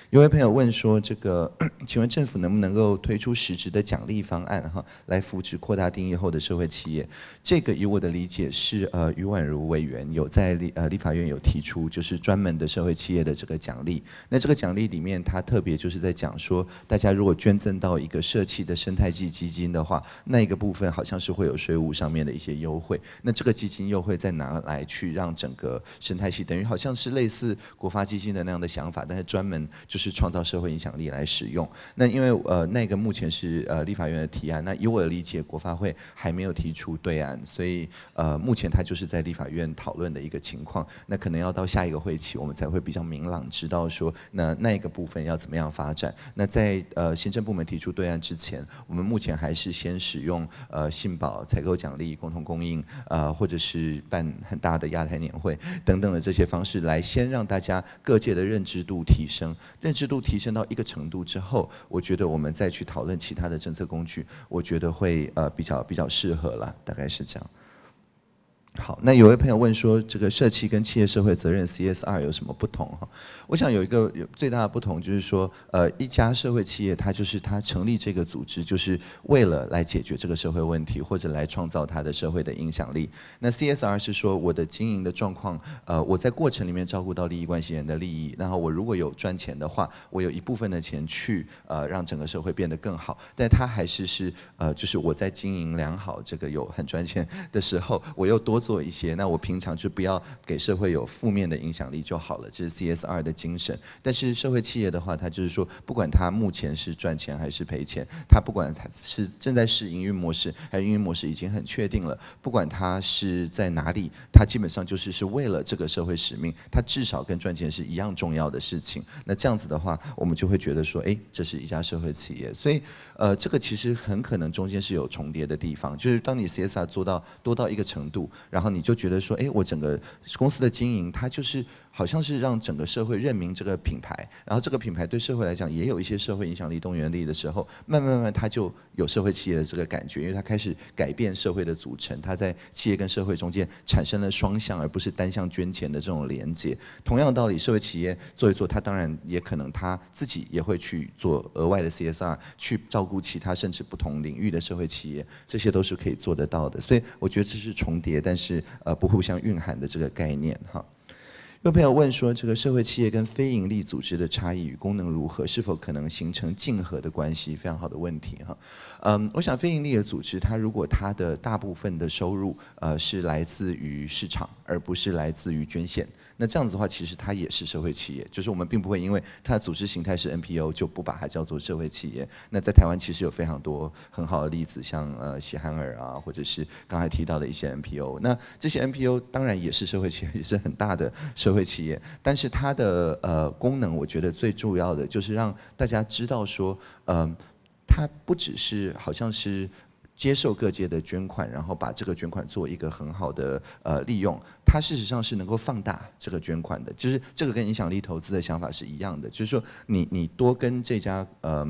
有位朋友问说，这个请问政府能不能够推出实质的奖励方案来扶持扩大定义后的社会企业？这个以我的理解是于婉如委员有在立法院有提出，就是专门的社会企业的这个奖励。那这个奖励里面，它特别就是在讲说，大家如果捐赠到一个社企的生态系基金的话，那一个部分好像是会有税务上面的一些优惠。那这个基金又会再拿来去让整个生态系，等于好像是类似国发基金的那样的想法，但是专门就是创造社会影响力来使用。那因为那个目前是立法院的提案，那以我的理解，国发会还没有提出对案，所以目前它就是在立法院讨论的一个情况。那可能要到下一个会期，我们才会比较明朗知道说那一个部分要怎么样发展。那在行政部门提出对案之前，我们目前还是先使用信保、采购奖励、共同供应或者是办很大的亚太年会等等的这些方式，来先让大家各界的认知度提升。认知度提升到一个程度之后，我觉得我们再去讨论其他的政策工具，我觉得会比较适合啦，大概是这样。好，那有位朋友问说，这个社企跟企业社会责任 CSR 有什么不同哈？我想有一个最大的不同就是说，一家社会企业它成立这个组织，就是为了来解决这个社会问题，或者来创造它的社会的影响力。那 CSR 是说我的经营的状况，我在过程里面照顾到利益关系人的利益，然后我如果有赚钱的话，我有一部分的钱去让整个社会变得更好，但它还是就是我在经营良好，这个有很赚钱的时候，我又多做一些，那我平常就不要给社会有负面的影响力就好了，这是 CSR 的精神。但是社会企业的话，它就是说，不管它目前是赚钱还是赔钱，它不管它是正在试营运模式，还是营运模式已经很确定了，不管它是在哪里，它基本上是为了这个社会使命，它至少跟赚钱是一样重要的事情。那这样子的话，我们就会觉得说，哎，这是一家社会企业。所以，这个其实很可能中间是有重叠的地方，就是当你 CSR 做到多到一个程度，然后你就觉得说，哎，我整个公司的经营，它就是好像是让整个社会认明这个品牌，然后这个品牌对社会来讲也有一些社会影响力、动员力的时候，慢慢它就有社会企业的这个感觉，因为它开始改变社会的组成，它在企业跟社会中间产生了双向而不是单向捐钱的这种连接。同样的道理，社会企业做一做，它当然也可能它自己也会去做额外的 CSR， 去照顾其他甚至不同领域的社会企业，这些都是可以做得到的。所以我觉得这是重叠，但是不互相蕴含的这个概念哈。有朋友问说，这个社会企业跟非营利组织的差异与功能如何？是否可能形成竞合的关系？非常好的问题哈。我想非营利的组织，它如果它的大部分的收入是来自于市场，而不是来自于捐献，那这样子的话，其实它也是社会企业。就是我们并不会因为它的组织形态是 NPO 就不把它叫做社会企业。那在台湾其实有非常多很好的例子，像喜憨儿啊，或者是刚才提到的一些 NPO。那这些 NPO 当然也是社会企业，也是很大的社会企业，但是它的功能，我觉得最重要的就是让大家知道说，它不只是好像是接受各界的捐款，然后把这个捐款做一个很好的利用，它事实上是能够放大这个捐款的，就是这个跟影响力投资的想法是一样的，就是说你多跟这家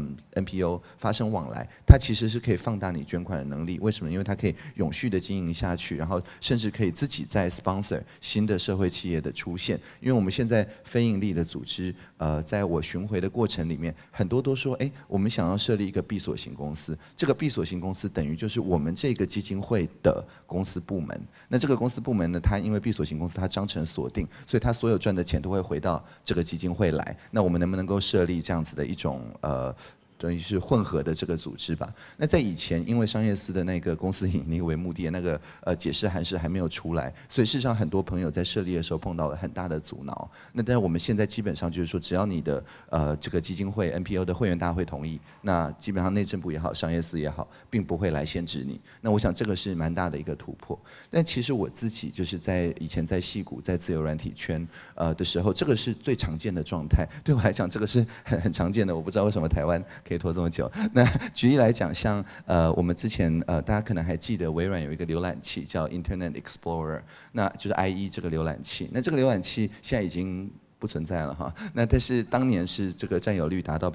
NPO 发生往来，它其实是可以放大你捐款的能力。为什么？因为它可以永续的经营下去，然后甚至可以自己再 sponsor 新的社会企业的出现。因为我们现在非营利的组织，在我巡回的过程里面，很多都说，哎，我们想要设立一个闭锁型公司，这个闭锁型公司等于就是我们这个基金会的公司部门。那这个公司部门呢，它因为闭锁型公司它章程锁定，所以它所有赚的钱都会回到这个基金会来。那我们能不能够设立这样子的一种等于是混合的这个组织吧。那在以前，因为商业司的那个公司盈利为目的的那个解释函释还没有出来，所以事实上很多朋友在设立的时候碰到了很大的阻挠。那但是我们现在基本上就是说，只要你的这个基金会 NPO 的会员大会同意，那基本上内政部也好，商业司也好，并不会来限制你。那我想这个是蛮大的一个突破。但其实我自己就是在以前在矽谷在自由软体圈的时候，这个是最常见的状态。对我来讲，这个是很常见的。我不知道为什么台湾可以拖这么久。那举例来讲，像我们之前大家可能还记得微软有一个浏览器叫 Internet Explorer， 那就是 IE 这个浏览器。那这个浏览器现在已经不存在了哈。那但是当年是这个占有率达到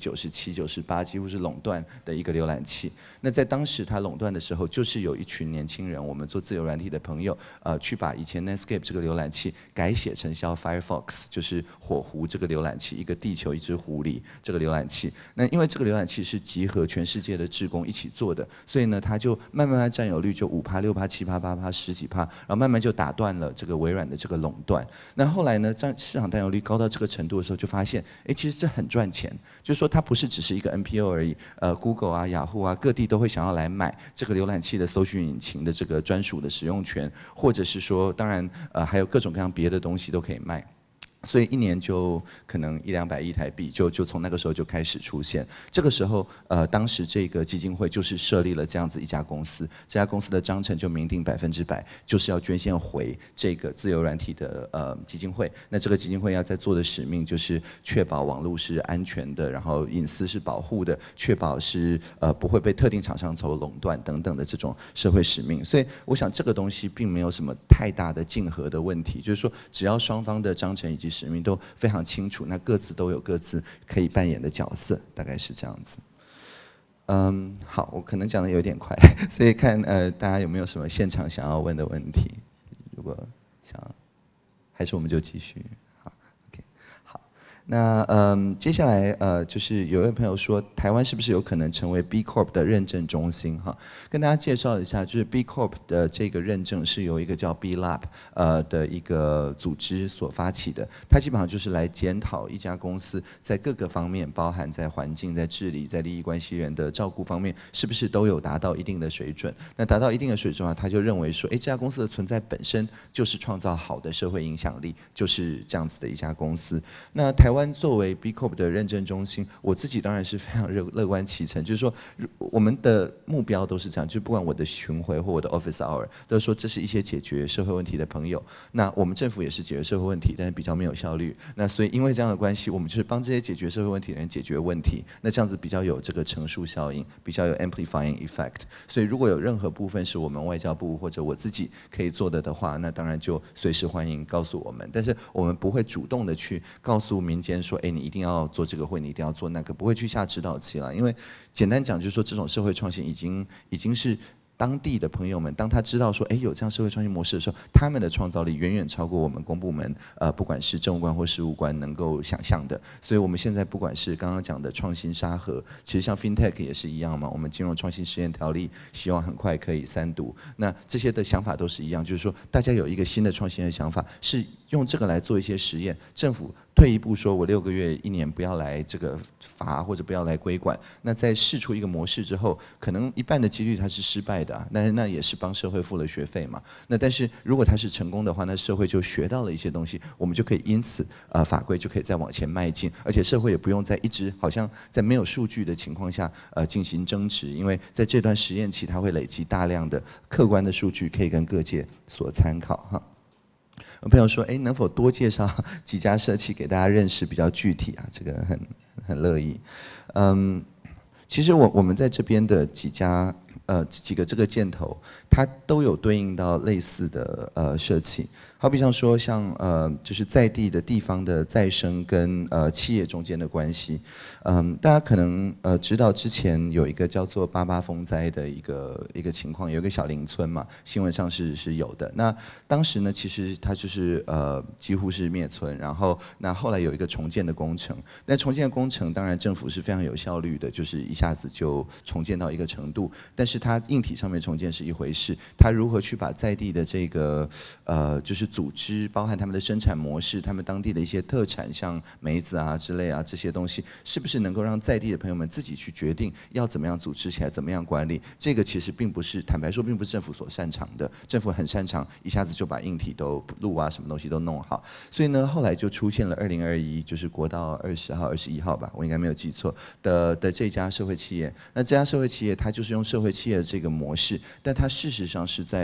97%、98%，几乎是垄断的一个浏览器。那在当时它垄断的时候，就是有一群年轻人，我们做自由软体的朋友，去把以前 Netscape 这个浏览器改写成叫 Firefox， 就是火狐这个浏览器，一个地球一只狐狸这个浏览器。那因为这个浏览器是集合全世界的志工一起做的，所以呢，它就慢慢占有率就5%、6%、7%、8%、10几%，然后慢慢就打断了这个微软的这个垄断。那后来呢，市场占有率高到这个程度的时候，就发现，其实这很赚钱。就是说，它不是只是一个 NPO 而已。Google 啊、雅虎啊，各地都会想要来买这个浏览器的搜寻引擎的这个专属的使用权，或者是说，当然，还有各种各样别的东西都可以卖。所以一年就可能100-200亿台币，就从那个时候就开始出现。这个时候，当时这个基金会就是设立了这样子一家公司，这家公司的章程就明定100%就是要捐献回这个自由软体的基金会。那这个基金会要在做的使命就是确保网络是安全的，然后隐私是保护的，确保是不会被特定厂商所垄断等等的这种社会使命。所以我想这个东西并没有什么太大的竞合的问题，就是说只要双方的章程以及使命都非常清楚，那各自都有各自可以扮演的角色，大概是这样子。好，我可能讲的有点快，所以看大家有没有什么现场想要问的问题？如果想，还是我们就继续。好 ，OK， 好。那接下来就是有位朋友说，台湾是不是有可能成为 B Corp 的认证中心？哈，跟大家介绍一下，就是 B Corp 的这个认证是由一个叫 B Lab 的一个组织所发起的。它基本上就是来检讨一家公司在各个方面，包含在环境、在治理、在利益关系人的照顾方面，是不是都有达到一定的水准？那达到一定的水准的话，他就认为说，这家公司的存在本身就是创造好的社会影响力，就是这样子的一家公司。那台湾作为 B Corp 的认证中心，我自己当然是非常乐观其成，就是说我们的目标都是这样，就是不管我的巡回或我的 office hour， 都是说这是一些解决社会问题的朋友。那我们政府也是解决社会问题，但是比较没有效率。那所以因为这样的关系，我们就是帮这些解决社会问题的人解决问题。那这样子比较有这个乘数效应，比较有 amplifying effect。所以如果有任何部分是我们外交部或者我自己可以做的话，那当然就随时欢迎告诉我们。但是我们不会主动的去告诉民间说，你一定要做这个会，你一定要做那个，不会去下指导棋了。因为简单讲就是说，这种社会创新已经是当地的朋友们，当他知道说，有这样社会创新模式的时候，他们的创造力远远超过我们公部门，不管是政务官或事务官能够想象的。所以我们现在不管是刚刚讲的创新沙盒，其实像 FinTech 也是一样嘛。我们金融创新实验条例，希望很快可以3读。那这些的想法都是一样，就是说大家有一个新的创新的想法，是用这个来做一些实验。政府退一步说，我6个月、1年不要来这个罚或者不要来规管。那在试出一个模式之后，可能一半的几率它是失败的。那也是帮社会付了学费嘛。那但是如果它是成功的话，那社会就学到了一些东西，我们就可以因此法规就可以再往前迈进，而且社会也不用再一直好像在没有数据的情况下进行争执，因为在这段实验期它会累积大量的客观的数据，可以跟各界所参考哈。有朋友说，能否多介绍几家社企给大家认识，比较具体啊？这个很乐意。其实我们在这边的几个这个箭头，它都有对应到类似的社企，好比像说就是在地的地方的再生跟企业中间的关系。大家可能知道之前有一个叫做88风灾的一个情况，有一个小林村嘛，新闻上是有的。那当时呢，其实它就是几乎是灭村，然后那后来有一个重建的工程。那重建的工程当然政府是非常有效率的，就是一下子就重建到一个程度，但是它硬体上面重建是一回事，它如何去把在地的这个就是组织，包含他们的生产模式，他们当地的一些特产，像梅子啊之类啊这些东西，是不是能够让在地的朋友们自己去决定要怎么样组织起来，怎么样管理？这个其实并不是，坦白说，并不是政府所擅长的。政府很擅长一下子就把硬体都路啊什么东西都弄好，所以呢，后来就出现了2021，就是国道20号、21号吧，我应该没有记错的这家社会企业。那这家社会企业，它就是用社会企业的这个模式，但它事实上是在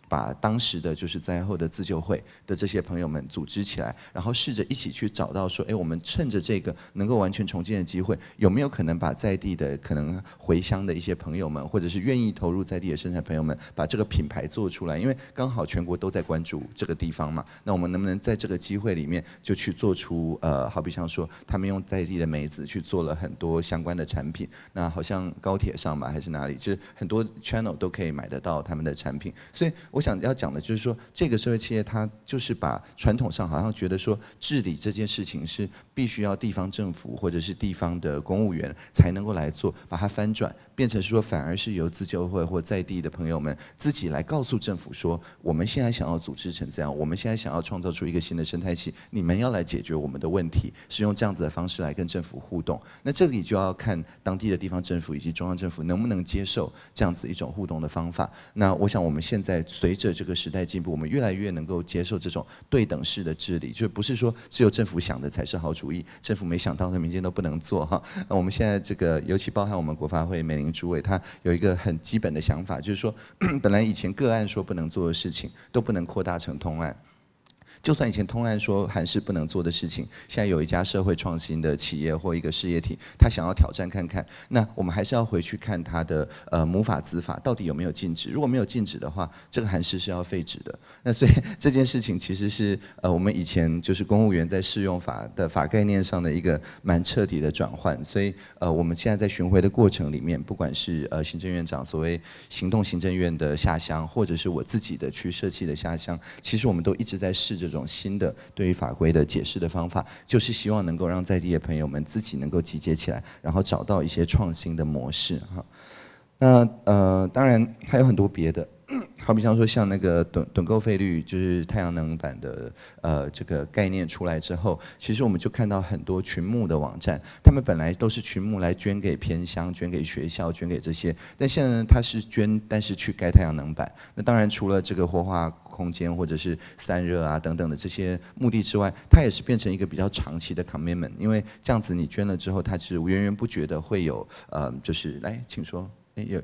把当时的就是灾后的自救会的这些朋友们组织起来，然后试着一起去找到说，哎，我们趁着这个能够完全重建的机会，有没有可能把在地的可能回乡的一些朋友们，或者是愿意投入在地的生产朋友们，把这个品牌做出来？因为刚好全国都在关注这个地方嘛，那我们能不能在这个机会里面就去做出好比像说他们用在地的梅子去做了很多相关的产品，那好像高铁上吧还是哪里，就是很多 channel 都可以买得到他们的产品。所以我想要讲的就是说，这个社会企业它就是把传统上好像觉得说治理这件事情是必须要地方政府或者是地方的公务员才能够来做，把它翻转，变成说反而是由自救会或在地的朋友们自己来告诉政府说，我们现在想要组织成这样，我们现在想要创造出一个新的生态系，你们要来解决我们的问题，是用这样子的方式来跟政府互动。那这里就要看当地的地方政府以及中央政府能不能接受这样子一种互动的方法。那我想我们现在随着这个时代进步，我们越来越能够接受这种对等式的治理，就不是说只有政府想的才是好主意，政府没想到的民间都不能做哈。那我们现在这个尤其包含我们国发会美伶主委，他有一个很基本的想法，就是说本来以前个案说不能做的事情都不能扩大成通案。就算以前通案说韩式不能做的事情，现在有一家社会创新的企业或一个事业体，他想要挑战看看，那我们还是要回去看他的母法子法到底有没有禁止。如果没有禁止的话，这个韩式是要废止的。那所以这件事情其实是我们以前就是公务员在适用法的法概念上的一个蛮彻底的转换。所以我们现在在巡回的过程里面，不管是行政院长所谓行动行政院的下乡，或者是我自己的去设计的下乡，其实我们都一直在试这种新的对于法规的解释的方法，就是希望能够让在地的朋友们自己能够集结起来，然后找到一些创新的模式哈。那当然还有很多别的。好比像说像那个趸购费率，就是太阳能板的这个概念出来之后，其实我们就看到很多群募的网站，他们本来都是群募来捐给偏乡、捐给学校、捐给这些，但现在呢，它是捐，但是去盖太阳能板。那当然除了这个活化空间或者是散热啊等等的这些目的之外，它也是变成一个比较长期的 commitment， 因为这样子你捐了之后，它是源源不绝的会有就是来，请说，有。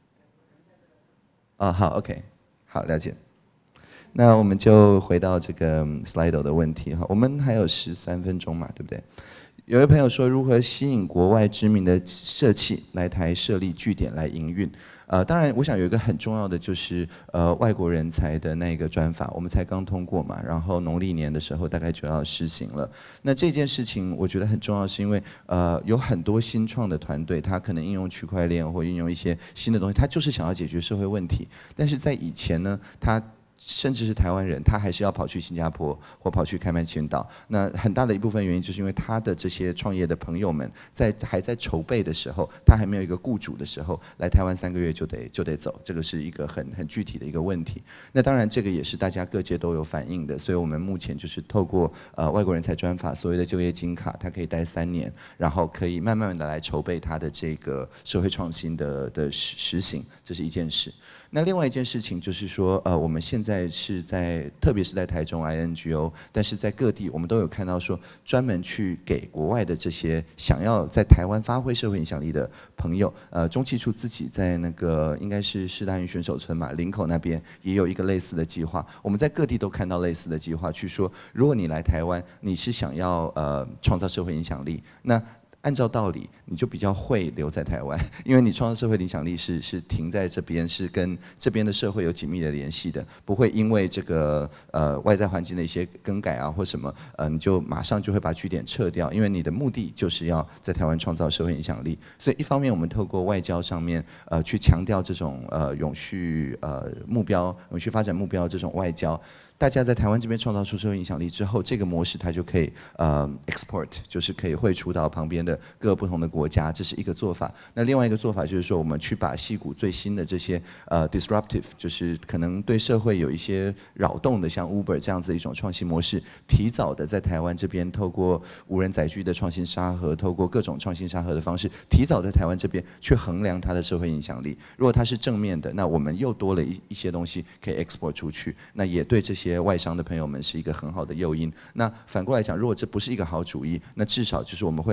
好 ，OK， 好，了解。那我们就回到这个 Slido 的问题哈，我们还有13分钟嘛，对不对？有位朋友说，如何吸引国外知名的社企来台设立据点来营运？当然，我想有一个很重要的就是外国人才的那个专法，我们才刚通过嘛，然后农历年的时候大概就要施行了。那这件事情我觉得很重要，是因为有很多新创的团队，他可能应用区块链或应用一些新的东西，他就是想要解决社会问题，但是在以前呢，他甚至是台湾人，他还是要跑去新加坡或跑去开曼群岛。那很大的一部分原因就是因为他的这些创业的朋友们还在筹备的时候，他还没有一个雇主的时候，来台湾3个月就得走，这个是一个很具体的一个问题。那当然这个也是大家各界都有反映的，所以我们目前就是透过外国人才专法所谓的就业金卡，它可以待3年，然后可以慢慢的来筹备它的这个社会创新的实行，这是一件事。那另外一件事情就是说，我们现在是特别是在台中 INGO， 但是在各地我们都有看到说，专门去给国外的这些想要在台湾发挥社会影响力的朋友，中企处自己在那个应该是世大运选手村嘛，林口那边也有一个类似的计划，我们在各地都看到类似的计划，去说如果你来台湾，你是想要创造社会影响力，那按照道理，你就比较会留在台湾，因为你创造社会影响力是停在这边，是跟这边的社会有紧密的联系的，不会因为这个外在环境的一些更改啊或什么，你就马上就会把据点撤掉，因为你的目的就是要在台湾创造社会影响力。所以一方面我们透过外交上面去强调这种永续目标、永续发展目标这种外交。大家在台湾这边创造出社会影响力之后，这个模式它就可以export， 就是可以汇出到旁边的各个不同的国家，这是一个做法。那另外一个做法就是说，我们去把矽谷最新的这些disruptive， 就是可能对社会有一些扰动的，像 Uber 这样子一种创新模式，提早的在台湾这边透过无人载具的创新沙盒，透过各种创新沙盒的方式，提早在台湾这边去衡量它的社会影响力。如果它是正面的，那我们又多了一些东西可以 export 出去，那也对这些外商的朋友们是一个很好的诱因。那反过来讲，如果这不是一个好主意，那至少就是我们会很明确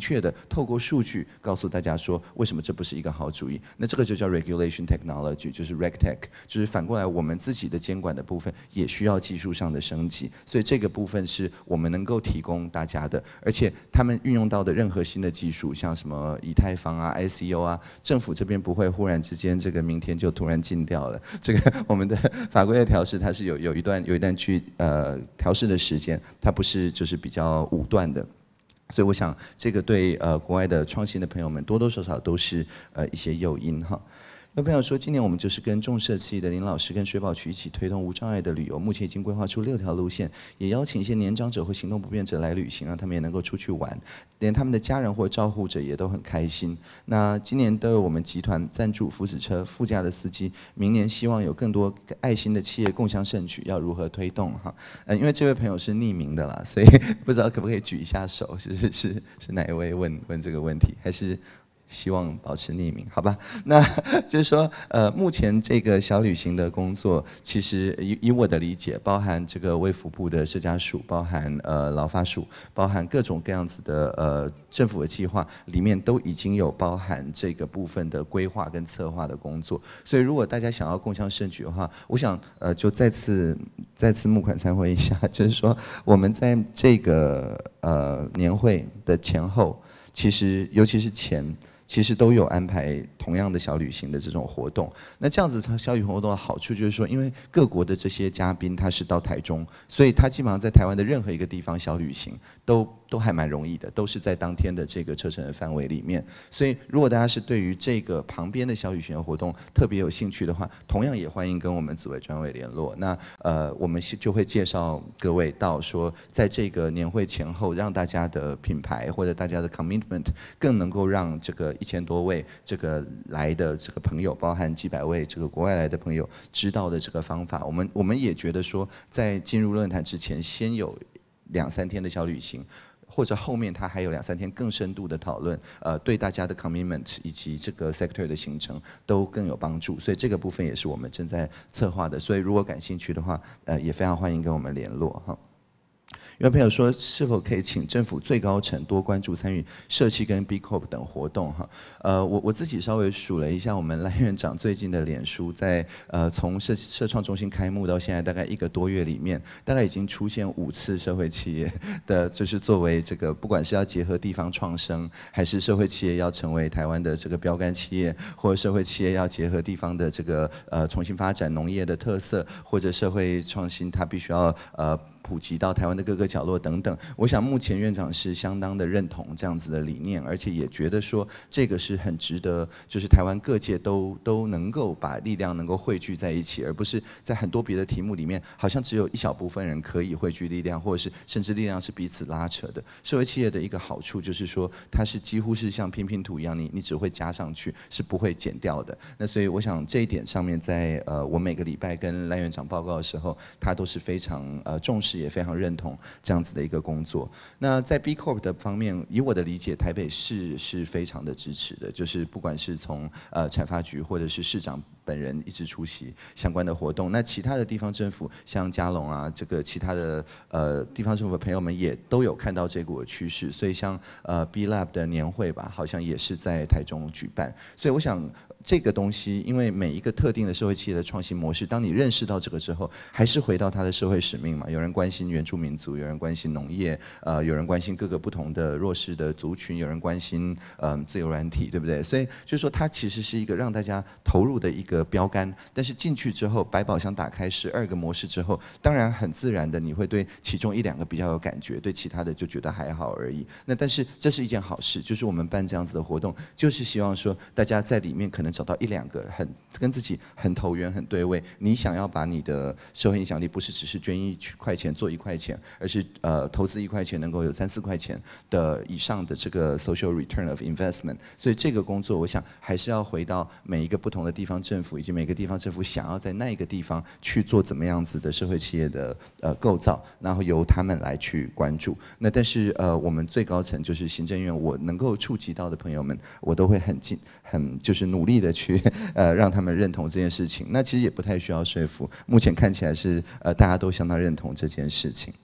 确的透过数据告诉大家说，为什么这不是一个好主意。那这个就叫 regulation technology， 就是 regtech， 就是反过来我们自己的监管的部分也需要技术上的升级，所以这个部分是我们能够提供大家的，而且他们运用到的任何新的技术，像什么以太坊啊、ICO 啊，政府这边不会忽然之间这个明天就突然禁掉了。这个我们的法规的调试，它是有一段调试的时间，它不是就是比较武断的。所以我想，这个对国外的创新的朋友们多多少少都是一些诱因哈。有朋友说，今年我们就是跟重社企的林老师跟水保局一起推动无障碍的旅游，目前已经规划出6条路线，也邀请一些年长者或行动不便者来旅行，让他们也能够出去玩，连他们的家人或照护者也都很开心。那今年都有我们集团赞助福祉车副驾的司机，明年希望有更多爱心的企业共襄盛举，要如何推动哈？因为这位朋友是匿名的啦，所以不知道可不可以举一下手，是哪一位问这个问题，还是？希望保持匿名，好吧？那就是说，目前这个小旅行的工作，其实以我的理解，包含这个卫福部的社家署，包含劳发署，包含各种各样子的政府的计划，里面都已经有包含这个部分的规划跟策划的工作。所以，如果大家想要共襄盛举的话，我想就再次募款参会一下，就是说我们在这个年会的前后，其实尤其是前。其实都有安排同样的小旅行的这种活动。那这样子小旅行活动的好处就是说，因为各国的这些嘉宾他是到台中，所以他基本上在台湾的任何一个地方小旅行都还蛮容易的，都是在当天的这个车程的范围里面。所以如果大家是对于这个旁边的小旅行的活动特别有兴趣的话，同样也欢迎跟我们紫薇专委联络。那我们就会介绍各位到说，在这个年会前后，让大家的品牌或者大家的 commitment 更能够让这个1000多位这个来的这个朋友，包含几百位这个国外来的朋友知道的这个方法。我们也觉得说，在进入论坛之前，先有2、3天的小旅行。或者后面他还有2、3天更深度的讨论，对大家的 commitment 以及这个 sector 的形成都更有帮助，所以这个部分也是我们正在策划的。所以如果感兴趣的话，也非常欢迎跟我们联络哈。有朋友说，是否可以请政府最高层多关注参与社企跟 B Corp 等活动哈？我自己稍微数了一下，我们赖院长最近的脸书在从社创中心开幕到现在大概1个多月里面，大概已经出现5次社会企业的，就是作为这个不管是要结合地方创生，还是社会企业要成为台湾的这个标杆企业，或者社会企业要结合地方的这个重新发展农业的特色，或者社会创新它必须要普及到台湾的各个角落等等，我想目前院长是相当的认同这样子的理念，而且也觉得说这个是很值得，就是台湾各界都能够把力量能够汇聚在一起，而不是在很多别的题目里面，好像只有一小部分人可以汇聚力量，或者是甚至力量是彼此拉扯的。社会企业的一个好处就是说，它是几乎是像拼图一样，你只会加上去，是不会减掉的。那所以我想这一点上面，在我每个礼拜跟赖院长报告的时候，他都是非常重视。也非常认同这样子的一个工作。那在 B Corp 的方面，以我的理解，台北市是非常的支持的，就是不管是从产发局或者是市长本人一直出席相关的活动。那其他的地方政府，像嘉隆啊，这个其他的地方政府的朋友们也都有看到这股趋势，所以像B Lab 的年会吧，好像也是在台中举办。所以我想这个东西，因为每一个特定的社会企业的创新模式，当你认识到这个之后，还是回到它的社会使命嘛。有人关心原住民族，有人关心农业，有人关心各个不同的弱势的族群，有人关心自由软体，对不对？所以就是说，它其实是一个让大家投入的一个标杆。但是进去之后，百宝箱打开12个模式之后，当然很自然的你会对其中1、2个比较有感觉，对其他的就觉得还好而已。那但是这是一件好事，就是我们办这样子的活动，就是希望说大家在里面可能找到1、2个跟自己很投缘、很对位。你想要把你的社会影响力，不是只是捐1块钱做1块钱，而是投资1块钱能够有3、4块钱的以上的这个 social return of investment。所以这个工作，我想还是要回到每一个不同的地方政府，以及每个地方政府想要在那一个地方去做怎么样子的社会企业的构造，然后由他们来去关注。那但是我们最高层就是行政院，我能够触及到的朋友们，我都会很就是努力的去让他们认同这件事情。那其实也不太需要说服，目前看起来是大家都相当认同这件事情。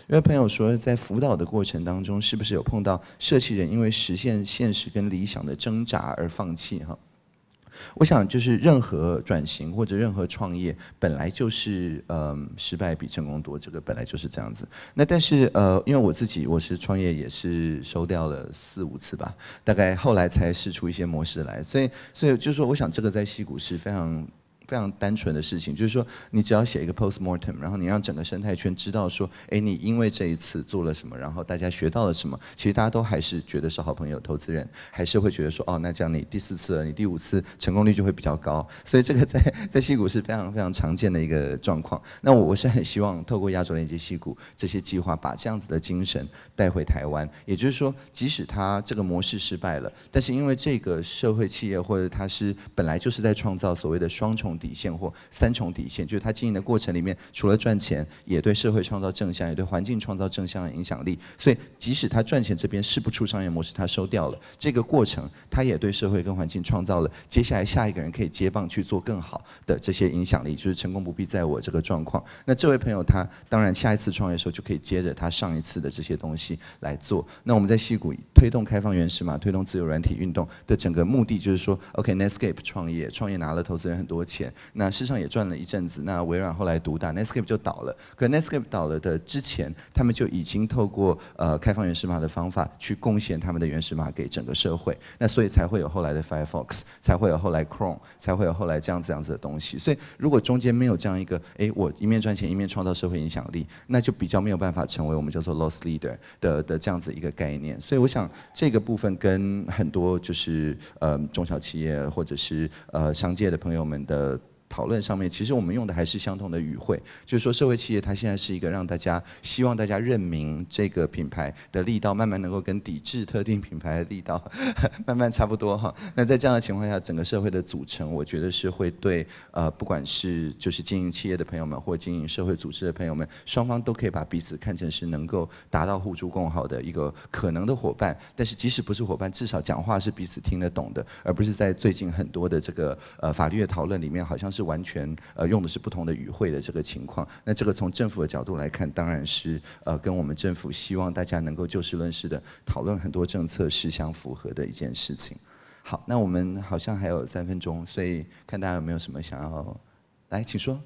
有位朋友说，在辅导的过程当中，是不是有碰到社企人因为实现现实跟理想的挣扎而放弃哈？我想就是任何转型或者任何创业，本来就是失败比成功多，这个本来就是这样子。那但是因为我是创业也是收掉了4、5次吧，大概后来才试出一些模式来，所以就是说，我想这个在矽谷是非常单纯的事情，就是说，你只要写一个 postmortem， 然后你让整个生态圈知道说，哎，你因为这一次做了什么，然后大家学到了什么，其实大家都还是觉得是好朋友、投资人，还是会觉得说，哦，那这样你第4次了，你第5次成功率就会比较高，所以这个在矽谷是非常常见的一个状况。那我是很希望透过亚洲连接矽谷这些计划，把这样子的精神带回台湾，也就是说，即使它这个模式失败了，但是因为这个社会企业或者它是本来就是在创造所谓的双重底线或3重底线，就是它经营的过程里面，除了赚钱，也对社会创造正向，也对环境创造正向的影响力。所以，即使它赚钱这边试不出商业模式，它收掉了，这个过程，它也对社会跟环境创造了接下来下一个人可以接棒去做更好的这些影响力，就是成功不必在我这个状况。那这位朋友他当然下一次创业的时候就可以接着他上一次的这些东西来做。那我们在矽谷推动开放原始码、推动自由软体运动的整个目的就是说 ，OK，Netscape 创业拿了投资人很多钱，那事实上也赚了一阵子。那微软后来独大 ，Netscape 就倒了。可 Netscape 倒了的之前，他们就已经透过开放原始码的方法去贡献他们的原始码给整个社会。那所以才会有后来的 Firefox， 才会有后来 Chrome， 才会有后来这样子的东西。所以如果中间没有这样一个，我一面赚钱一面创造社会影响力，那就比较没有办法成为我们叫做 loss leader 的这样子一个概念。所以我想这个部分跟很多就是中小企业或者是商界的朋友们的讨论上面，其实我们用的还是相同的语汇，就是说社会企业它现在是一个让大家希望大家认明这个品牌的力道，慢慢能够跟抵制特定品牌的力道慢慢差不多哈。那在这样的情况下，整个社会的组成，我觉得是会对不管是就是经营企业的朋友们，或经营社会组织的朋友们，双方都可以把彼此看成是能够达到互助共好的一个可能的伙伴。但是即使不是伙伴，至少讲话是彼此听得懂的，而不是在最近很多的这个法律的讨论里面，好像是完全用的是不同的语汇的这个情况。那这个从政府的角度来看，当然是跟我们政府希望大家能够就事论事的讨论很多政策是相符合的一件事情。好，那我们好像还有3分钟，所以看大家有没有什么想要来，请说。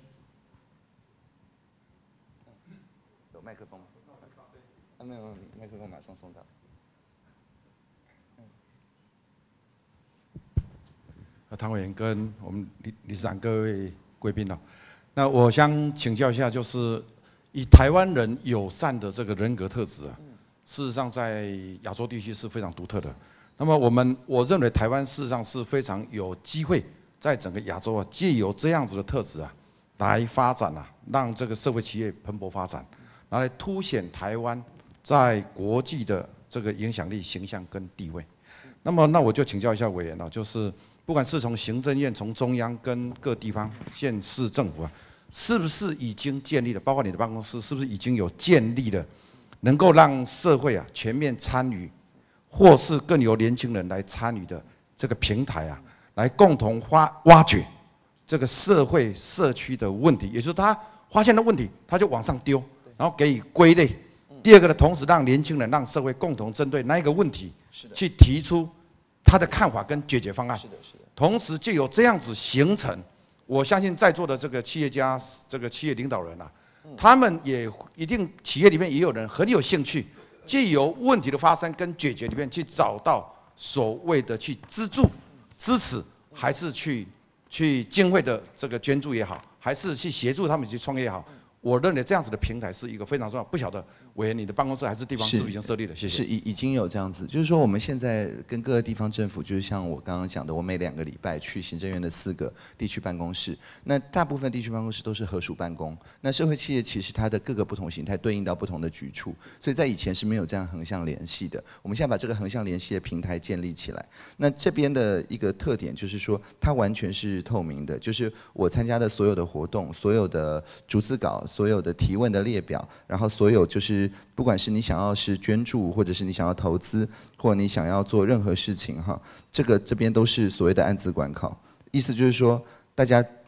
有麦克风吗？没有，麦克风马上送到。 唐委员跟我们理事长各位贵宾那我想请教一下，就是以台湾人友善的这个人格特质事实上在亚洲地区是非常独特的。那么我认为台湾事实上是非常有机会在整个亚洲借由这样子的特质来发展让这个社会企业蓬勃发展，来凸显台湾在国际的这个影响力、形象跟地位。那我就请教一下委员就是不管是从行政院、从中央跟各地方县市政府是不是已经建立了，包括你的办公室是不是已经有建立了，能够让社会全面参与，或是更有年轻人来参与的这个平台来共同挖掘这个社会社区的问题，也就是他发现的问题，他就往上丢，然后给予归类。第二个呢，同时让年轻人、让社会共同针对那一个问题去提出他的看法跟解决方案。是的。同时就有这样子形成，我相信在座的这个企业家、这个企业领导人他们也一定企业里面也有人很有兴趣，借由问题的发生跟解决里面去找到所谓的去资助、支持，还是去经费的这个捐助也好，还是去协助他们去创业也好。我认为这样子的平台是一个非常重要。不晓得委员你的办公室还是地方是不是已经设立了？谢谢。 是已经有这样子，就是说我们现在跟各个地方政府，就是像我刚刚讲的，我每2个礼拜去行政院的4个地区办公室，那大部分地区办公室都是合署办公。那社会企业其实它的各个不同形态对应到不同的局处，所以在以前是没有这样横向联系的。我们现在把这个横向联系的平台建立起来。那这边的一个特点就是说，它完全是透明的，就是我参加的所有的活动、所有的逐字稿、所有的提问的列表，然后所有就是不管是你想要是捐助，或者是你想要投资，或你想要做任何事情这边都是所谓的按资管考。意思就是说，大家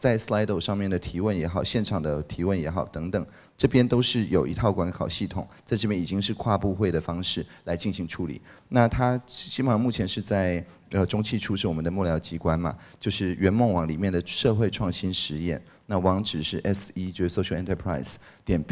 在 Slido 上面的提问也好，现场的提问也好等等，这边都是有一套管考系统，在这边已经是跨部会的方式来进行处理。那它基本上目前是在中企处是我们的幕僚机关嘛，就是圆梦网里面的社会创新实验。那网址是 SE 就是 Social Enterprise 点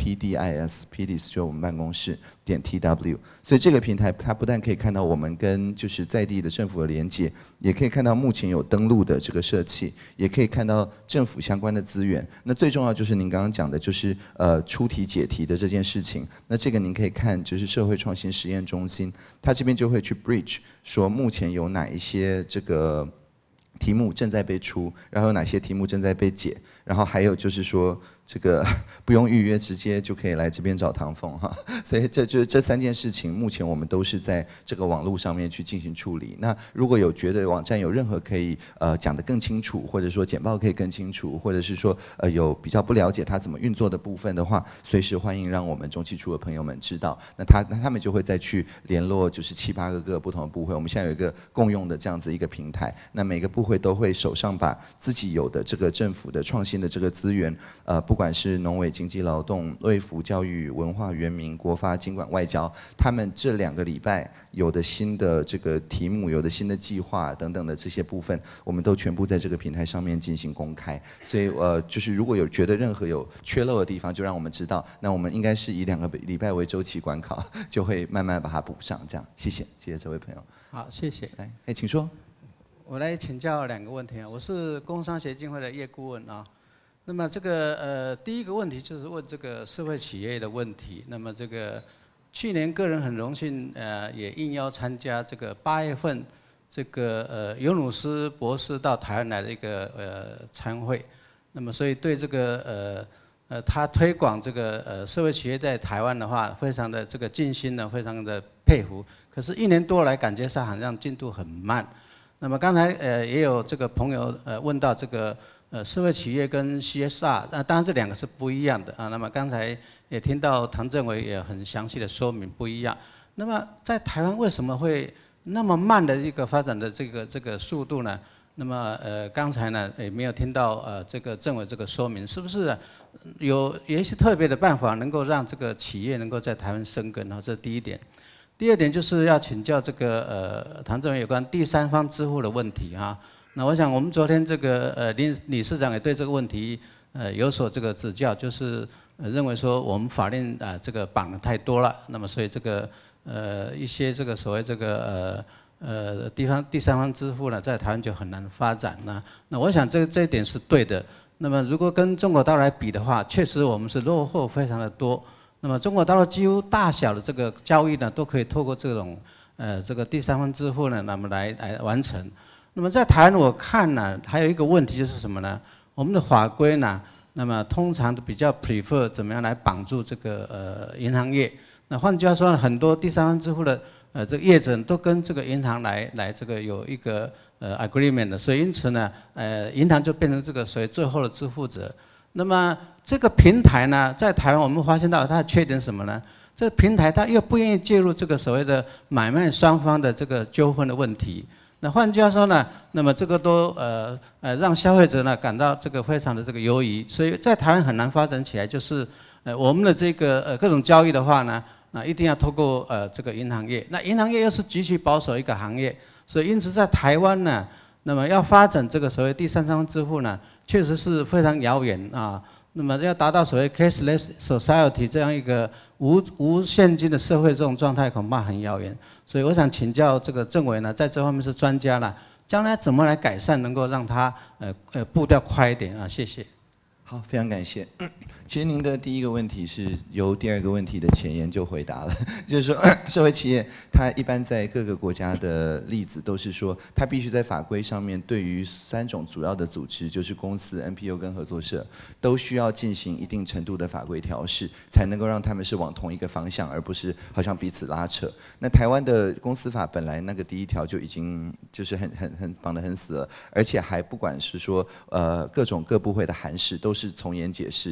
PDIS 就是我们办公室点 TW， 所以这个平台它不但可以看到我们跟就是在地的政府的连接，也可以看到目前有登录的这个社企，也可以看到政府相关的资源。那最重要就是您刚刚讲的，就是出题解题的这件事情。那这个您可以看就是社会创新实验中心，它这边就会去 bridge 说目前有哪一些这个题目正在被出，然后有哪些题目正在被解，然后还有就是说这个不用预约，直接就可以来这边找唐凤哈。所以这3件事情，目前我们都是在这个网络上面去进行处理。那如果有觉得网站有任何可以讲得更清楚，或者说简报可以更清楚，或者是说有比较不了解它怎么运作的部分的话，随时欢迎让我们中企处的朋友们知道。那他们就会再去联络，就是7、8个不同的部会。我们现在有一个共用的这样子一个平台，那每个部会都会手上把自己有的这个政府的创新的这个资源，不管是农委、经济劳动、卫福、教育、文化、原民、国发、经管、外交，他们这2个礼拜有的新的这个题目、有的新的计划等等的这些部分，我们都全部在这个平台上面进行公开。所以就是如果有觉得任何有缺漏的地方，就让我们知道。那我们应该是以2个礼拜为周期管考，就会慢慢把它补上。这样，谢谢这位朋友。 好，谢谢。 来，请说。 我来请教2个问题啊，我是工商协进会的叶顾问啊。那么这个第一个问题就是问这个社会企业的问题。那么这个去年个人很荣幸也应邀参加这个8月份这个尤努斯博士到台湾来的一个参会。那么所以对这个他推广这个社会企业在台湾的话，非常的这个尽心呢，非常的佩服。可是1年多来感觉上好像进度很慢。那么刚才也有这个朋友问到这个社会企业跟 CSR， 那当然这2个是不一样的啊。那么刚才也听到唐政委也很详细的说明不一样。那么在台湾为什么会那么慢的一个发展的这个速度呢？那么刚才呢也没有听到这个政委这个说明，是不是有一些特别的办法能够让这个企业能够在台湾生根呢？这是第一点。第二点就是要请教这个唐政委有关第三方支付的问题哈。那我想我们昨天这个林理事长也对这个问题有所这个指教，就是认为说我们法令这个绑得太多了，那么所以这个一些这个所谓这个第三方支付呢，在台湾就很难发展呢。那我想这一点是对的。那么如果跟中国大陆来比的话，确实我们是落后非常的多。那么中国大陆几乎大小的这个交易呢，都可以透过这种这个第三方支付呢，那么来完成。那么在台湾我看呢，还有一个问题就是什么呢？我们的法规呢，那么通常都比较 prefer 怎么样来绑住这个银行业。那换句话说，很多第三方支付的这个业者都跟这个银行来这个有一个agreement 的，所以因此呢，银行就变成这个所谓最后的支付者。那么这个平台呢，在台湾我们发现到它的缺点是什么呢？这个平台它又不愿意介入这个所谓的买卖双方的这个纠纷的问题。那换句话说呢，那么这个都让消费者呢感到这个非常的这个犹疑，所以在台湾很难发展起来。就是我们的这个各种交易的话呢，那一定要透过这个银行业，那银行业又是极其保守一个行业，所以因此在台湾呢，那么要发展这个所谓第三方支付呢，确实是非常遥远啊。那么要达到所谓 cashless society 这样一个无现金的社会这种状态，恐怕很遥远。所以我想请教这个政委呢，在这方面是专家了，将来怎么来改善，能够让它步调快一点啊？谢谢。 好，非常感谢。其实您的第一个问题是由第二个问题的前言就回答了，就是说社会企业它一般在各个国家的例子都是说，它必须在法规上面对于3种主要的组织，就是公司、NPO 跟合作社，都需要进行一定程度的法规调试，才能够让他们是往同一个方向，而不是好像彼此拉扯。那台湾的公司法本来那个第一条就已经就是很绑得很死了，而且还不管是说各种各部会的函释都是从严解释，其实不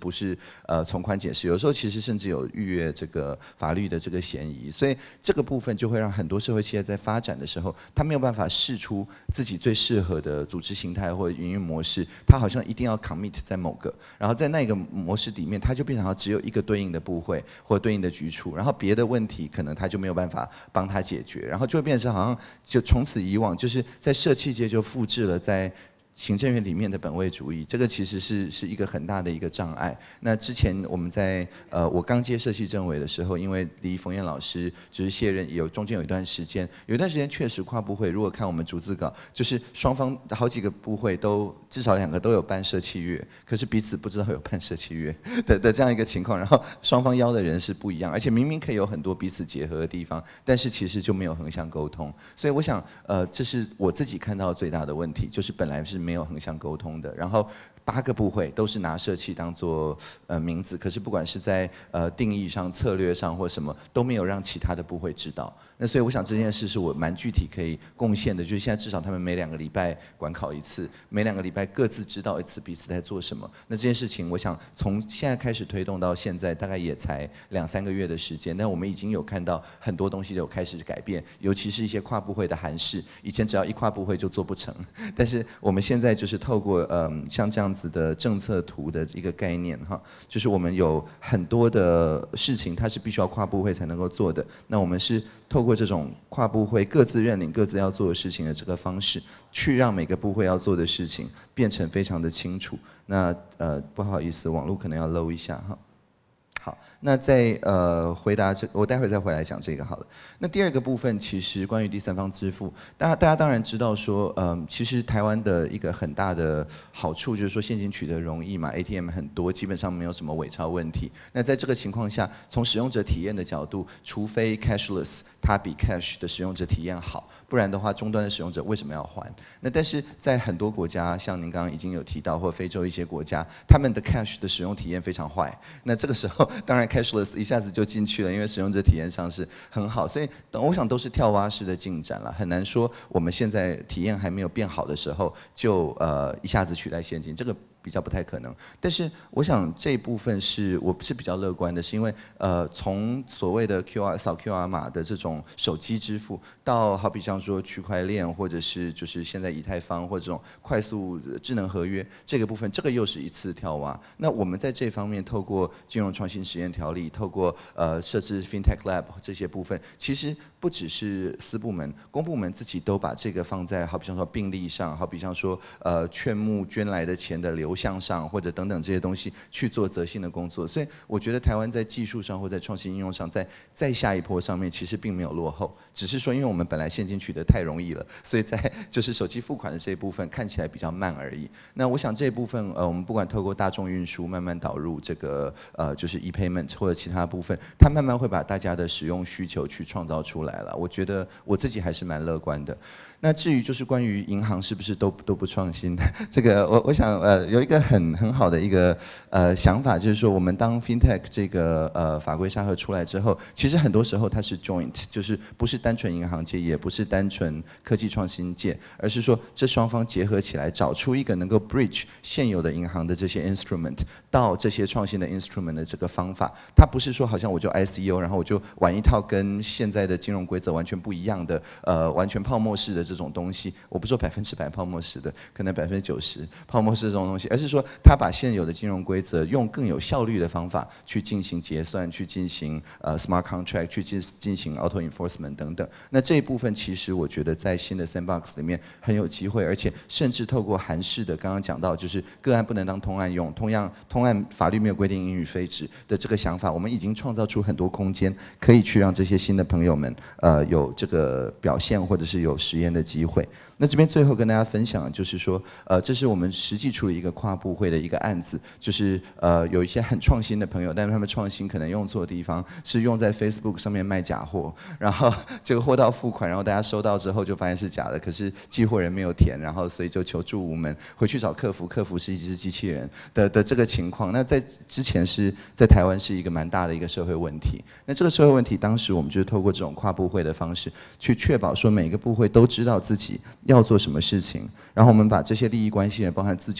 不是从宽解释，有时候其实甚至有逾越这个法律的这个嫌疑，所以这个部分就会让很多社会企业在发展的时候，他没有办法试出自己最适合的组织形态或者营运模式，他好像一定要 commit 在某个，然后在那个模式里面，他就变成只有一个对应的部会或对应的局处，然后别的问题可能他就没有办法帮他解决，然后就会变成好像就从此以往就是在社企界就复制了在行政院里面的本位主义，这个其实是一个很大的一个障碍。那之前我们在我刚接社企政委的时候，因为离冯燕老师就是卸任中间有一段时间确实跨部会，如果看我们逐字稿，就是双方好几个部会都至少2个都有办社企月，可是彼此不知道有办社企月的这样一个情况，然后双方邀的人是不一样，而且明明可以有很多彼此结合的地方，但是其实就没有横向沟通。所以我想这是我自己看到最大的问题，就是本来是没有横向沟通的，然后8个部会都是拿社企当作名字，可是不管是在定义上、策略上或什么，都没有让其他的部会知道。那所以我想这件事是我蛮具体可以贡献的，就是现在至少他们每2个礼拜管考一次，每2个礼拜各自知道一次彼此在做什么。那这件事情，我想从现在开始推动到现在，大概也才2、3个月的时间，但我们已经有看到很多东西都有开始改变，尤其是一些跨部会的函释，以前只要一跨部会就做不成，但是我们现在就是透过像这样子的政策图的一个概念哈，就是我们有很多的事情它是必须要跨部会才能够做的，那我们是透过这种跨部会各自认领各自要做的事情的这个方式，去让每个部会要做的事情变成非常的清楚。那不好意思，网络可能要漏一下哈。好，那再回答这个，我待会再回来讲这个好了。那第2个部分，其实关于第三方支付，大家当然知道说，其实台湾的一个很大的好处就是说现金取得容易嘛 ，ATM 很多，基本上没有什么伪钞问题。那在这个情况下，从使用者体验的角度，除非 cashless 它比 cash 的使用者体验好，不然的话，终端的使用者为什么要还？那但是在很多国家，像您刚刚已经有提到，或非洲一些国家，他们的 cash 的使用体验非常坏。那这个时候，当然 cashless 一下子就进去了，因为使用者体验上是很好，所以我想都是跳蛙式的进展了，很难说我们现在体验还没有变好的时候就一下子取代现金，这个比较不太可能。但是我想这一部分我是比较乐观的，是因为从所谓的扫 QR 码的这种手机支付，到好比像说区块链，或者是就是现在以太坊或者这种快速智能合约这个部分，这个又是一次跳蛙。那我们在这方面透过金融创新实验条例，透过设置 FinTech Lab 这些部分，其实不只是私部门，公部门自己都把这个放在好比像说病历上，好比像说劝募捐来的钱的流向上，或者等等这些东西去做责信的工作。所以我觉得台湾在技术上或在创新应用上，在再下一波上面其实并没有落后，只是说因为我们本来现金取得太容易了，所以在就是手机付款的这一部分看起来比较慢而已。那我想这一部分我们不管透过大众运输慢慢导入这个就是 e-payment 或者其他部分，它慢慢会把大家的使用需求去创造出来了。我觉得我自己还是蛮乐观的。那至于就是关于银行是不是都不创新，这个我想有一个很好的一个想法，就是说我们当 FinTech 这个法规沙盒出来之后，其实很多时候它是 joint， 就是不是单纯银行界，也不是单纯科技创新界，而是说这双方结合起来，找出一个能够 bridge 现有的银行的这些 instrument 到这些创新的 instrument 的这个方法。它不是说好像我就 ICO， 然后我就玩一套跟现在的金融规则完全不一样的完全泡沫式的这种东西。我不说100%泡沫式的，可能90%泡沫式这种东西，而是说它把现有的金融规则用更有效率的方法去进行结算，去进行smart contract， 去进行 auto enforcement 等等。那这一部分其实我觉得在新的 sandbox 里面很有机会，而且甚至透过函释的，刚刚讲到就是个案不能当通案用，通案法律没有规定应予废止的这个想法，我们已经创造出很多空间，可以去让这些新的朋友们有这个表现或者是有实验的机会。那这边最后跟大家分享的就是说，这是我们实际处理一个跨部会的一个案子，就是有一些很创新的朋友，但是他们创新可能用错地方，是用在 Facebook 上面卖假货，然后这个货到付款，然后大家收到之后就发现是假的，可是寄货人没有填，然后所以就求助无门，回去找客服，客服是一只机器人的这个情况。那在之前是在台湾是一个蛮大的一个社会问题。那这个社会问题，当时我们就是透过这种跨部会的方式，去确保说每一个部会都知道自己要做什么事情，然后我们把这些利益关系人，包含自救会的朋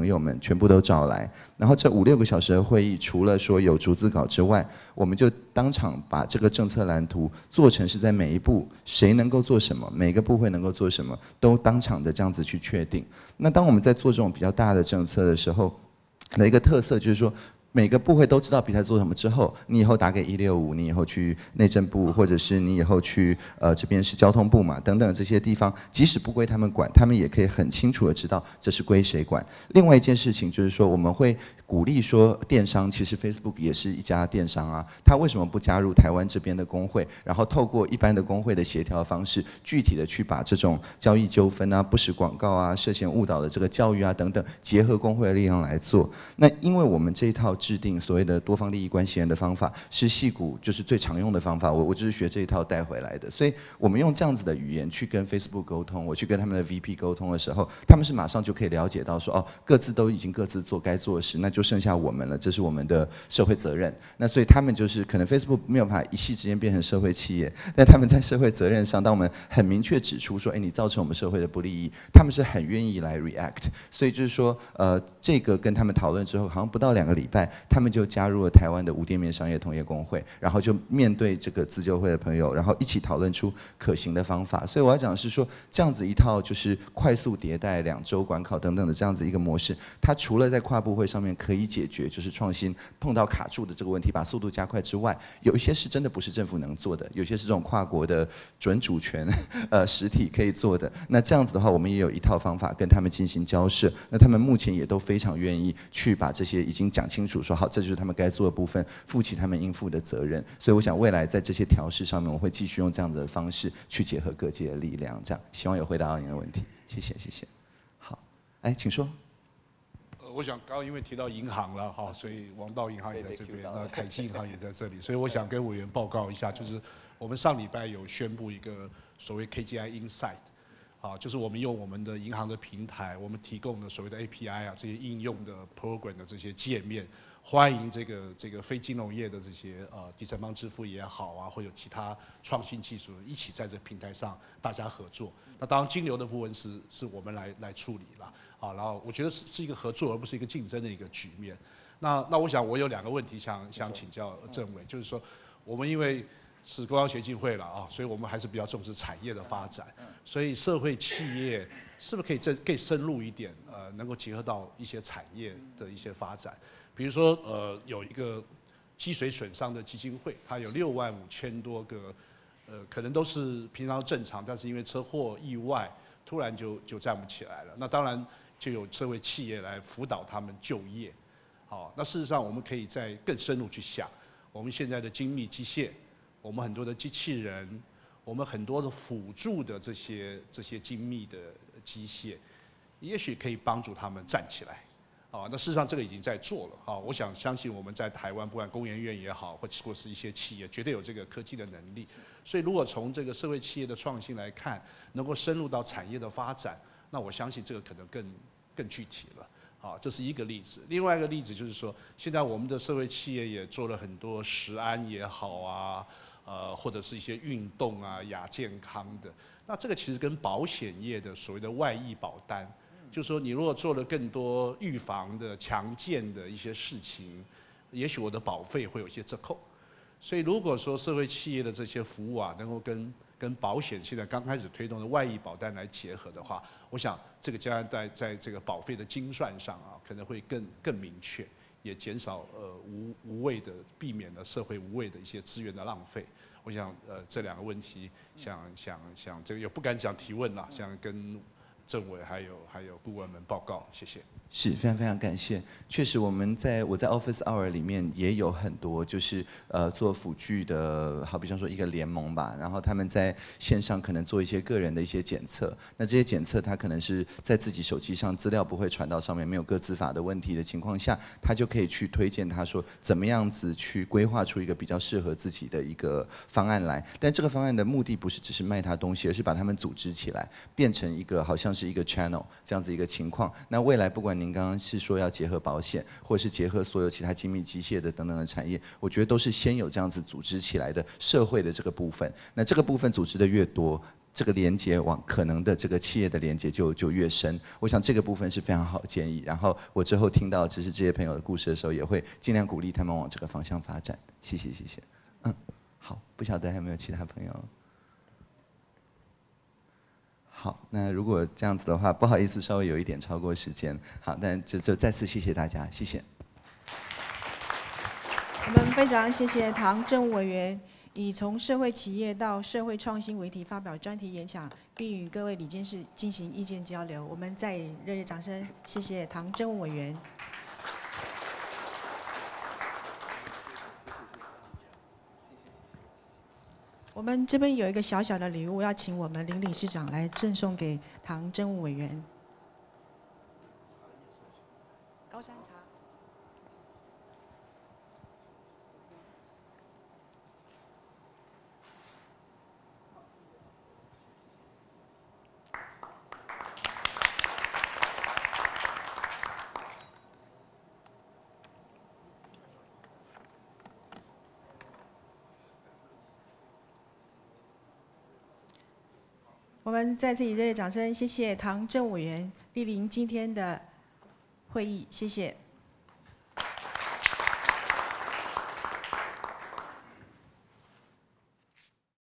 朋友们全部都找来，然后这5、6个小时的会议，除了说有逐字稿之外，我们就当场把这个政策蓝图做成是在每一步谁能够做什么，每个部会能够做什么，都当场的这样子去确定。那当我们在做这种比较大的政策的时候，的一个特色就是说，每个部会都知道比赛做什么之后，你以后打给165，你以后去内政部，或者是你以后去这边是交通部嘛，等等这些地方，即使不归他们管，他们也可以很清楚的知道这是归谁管。另外一件事情就是说，我们会鼓励说，电商其实 Facebook 也是一家电商啊，他为什么不加入台湾这边的工会，然后透过一般的工会的协调方式，具体的去把这种交易纠纷啊、不实广告啊、涉嫌误导的这个教育啊等等，结合工会的力量来做。那因为我们这一套制定所谓的多方利益关系人的方法，是矽谷就是最常用的方法，我就是学这一套带回来的，所以我们用这样子的语言去跟 Facebook 沟通，我去跟他们的 VP 沟通的时候，他们是马上就可以了解到说，哦，各自都已经各自做该做的事，那就剩下我们了，这是我们的社会责任。那所以他们就是可能 Facebook 没有办法一夕之间变成社会企业，但他们在社会责任上，当我们很明确指出说，哎，你造成我们社会的不利益，他们是很愿意来 react。所以就是说，这个跟他们讨论之后，好像不到2个礼拜，他们就加入了台湾的无店面商业同业工会，然后就面对这个自救会的朋友，然后一起讨论出可行的方法。所以我要讲的是说，这样子一套就是快速迭代、2周管考等等的这样子一个模式，它除了在跨部会上面可以解决就是创新碰到卡住的这个问题，把速度加快之外，有一些是真的不是政府能做的，有些是这种跨国的准主权实体可以做的。那这样子的话，我们也有一套方法跟他们进行交涉。那他们目前也都非常愿意去把这些已经讲清楚，说好，这就是他们该做的部分，负起他们应负的责任。所以我想未来在这些调试上面，我会继续用这样的方式去结合各界的力量。这样，希望有回答到您的问题。谢谢，谢谢。好，哎，请说。 我想刚刚因为提到银行了哈，所以王道银行也在这边，那凯基银行也在这里，所以我想跟委员报告一下，就是我们上礼拜有宣布一个所谓 KGI Insight， 啊，就是我们用我们的银行的平台，我们提供的所谓的 API 啊，这些应用的 program 的这些界面，欢迎这个非金融业的这些第三方支付也好啊，或有其他创新技术一起在这平台上大家合作。那当然金流的部分是我们来处理了。好，然后我觉得是一个合作，而不是一个竞争的一个局面。那我想我有2个问题想请教政委，就是说我们因为是工商协进会了啊，所以我们还是比较重视产业的发展，所以社会企业是不是可以深入一点，能够结合到一些产业的一些发展，比如说有一个积水损伤的基金会，它有65000多个，可能都是平常正常，但是因为车祸意外突然就站不起来了，那当然。就有社会企业来辅导他们就业，好，那事实上我们可以再更深入去想，我们现在的精密机械，我们很多的机器人，我们很多的辅助的这些精密的机械，也许可以帮助他们站起来，啊，那事实上这个已经在做了，啊，我相信我们在台湾，不管工研院也好，或是一些企业，绝对有这个科技的能力，所以如果从这个社会企业的创新来看，能够深入到产业的发展，那我相信这个可能更具体了，啊，这是一个例子。另外一个例子就是说，现在我们的社会企业也做了很多食安也好啊，或者是一些运动啊、亚健康的。那这个其实跟保险业的所谓的外溢保单，就是说你如果做了更多预防的、强健的一些事情，也许我的保费会有一些折扣。所以如果说社会企业的这些服务啊，能够跟保险现在刚开始推动的外溢保单来结合的话，我想这个将来在这个保费的精算上啊，可能会更明确，也减少无谓的避免了社会无谓的一些资源的浪费。我想这2个问题想这个也不敢讲提问啦，想跟政委还有顾问们报告，谢谢。 是非常非常感谢。确实，我在 Office Hour 里面也有很多就是做辅具的，好比方说一个联盟吧，然后他们在线上可能做一些个人的一些检测。那这些检测他可能是在自己手机上资料不会传到上面，没有个资法的问题的情况下，他就可以去推荐他说怎么样子去规划出一个比较适合自己的一个方案来。但这个方案的目的不是只是卖他东西，而是把他们组织起来，变成一个好像是一个 channel 这样子一个情况。那未来不管您刚刚是说要结合保险，或是结合所有其他精密机械的等等的产业，我觉得都是先有这样子组织起来的社会的这个部分。那这个部分组织的越多， 这个连接往可能的这个企业的连接就越深。我想这个部分是非常好的建议。然后我之后听到就是这些朋友的故事的时候，也会尽量鼓励他们往这个方向发展。谢谢。好，不晓得还有没有其他朋友？好，那如果这样子的话，不好意思，稍微有一点超过时间。好，但就再次谢谢大家，谢谢。 我们非常谢谢唐政务委员以从社会企业到社会创新为题发表专题演讲，并与各位理监事进行意见交流。我们再以热烈掌声谢谢唐政务委员。我们这边有一个小小的礼物，要请我们林理事长来赠送给唐政务委员。高山茶。我们再次以热烈掌声，谢谢唐政务委员莅临今天的会议，谢谢。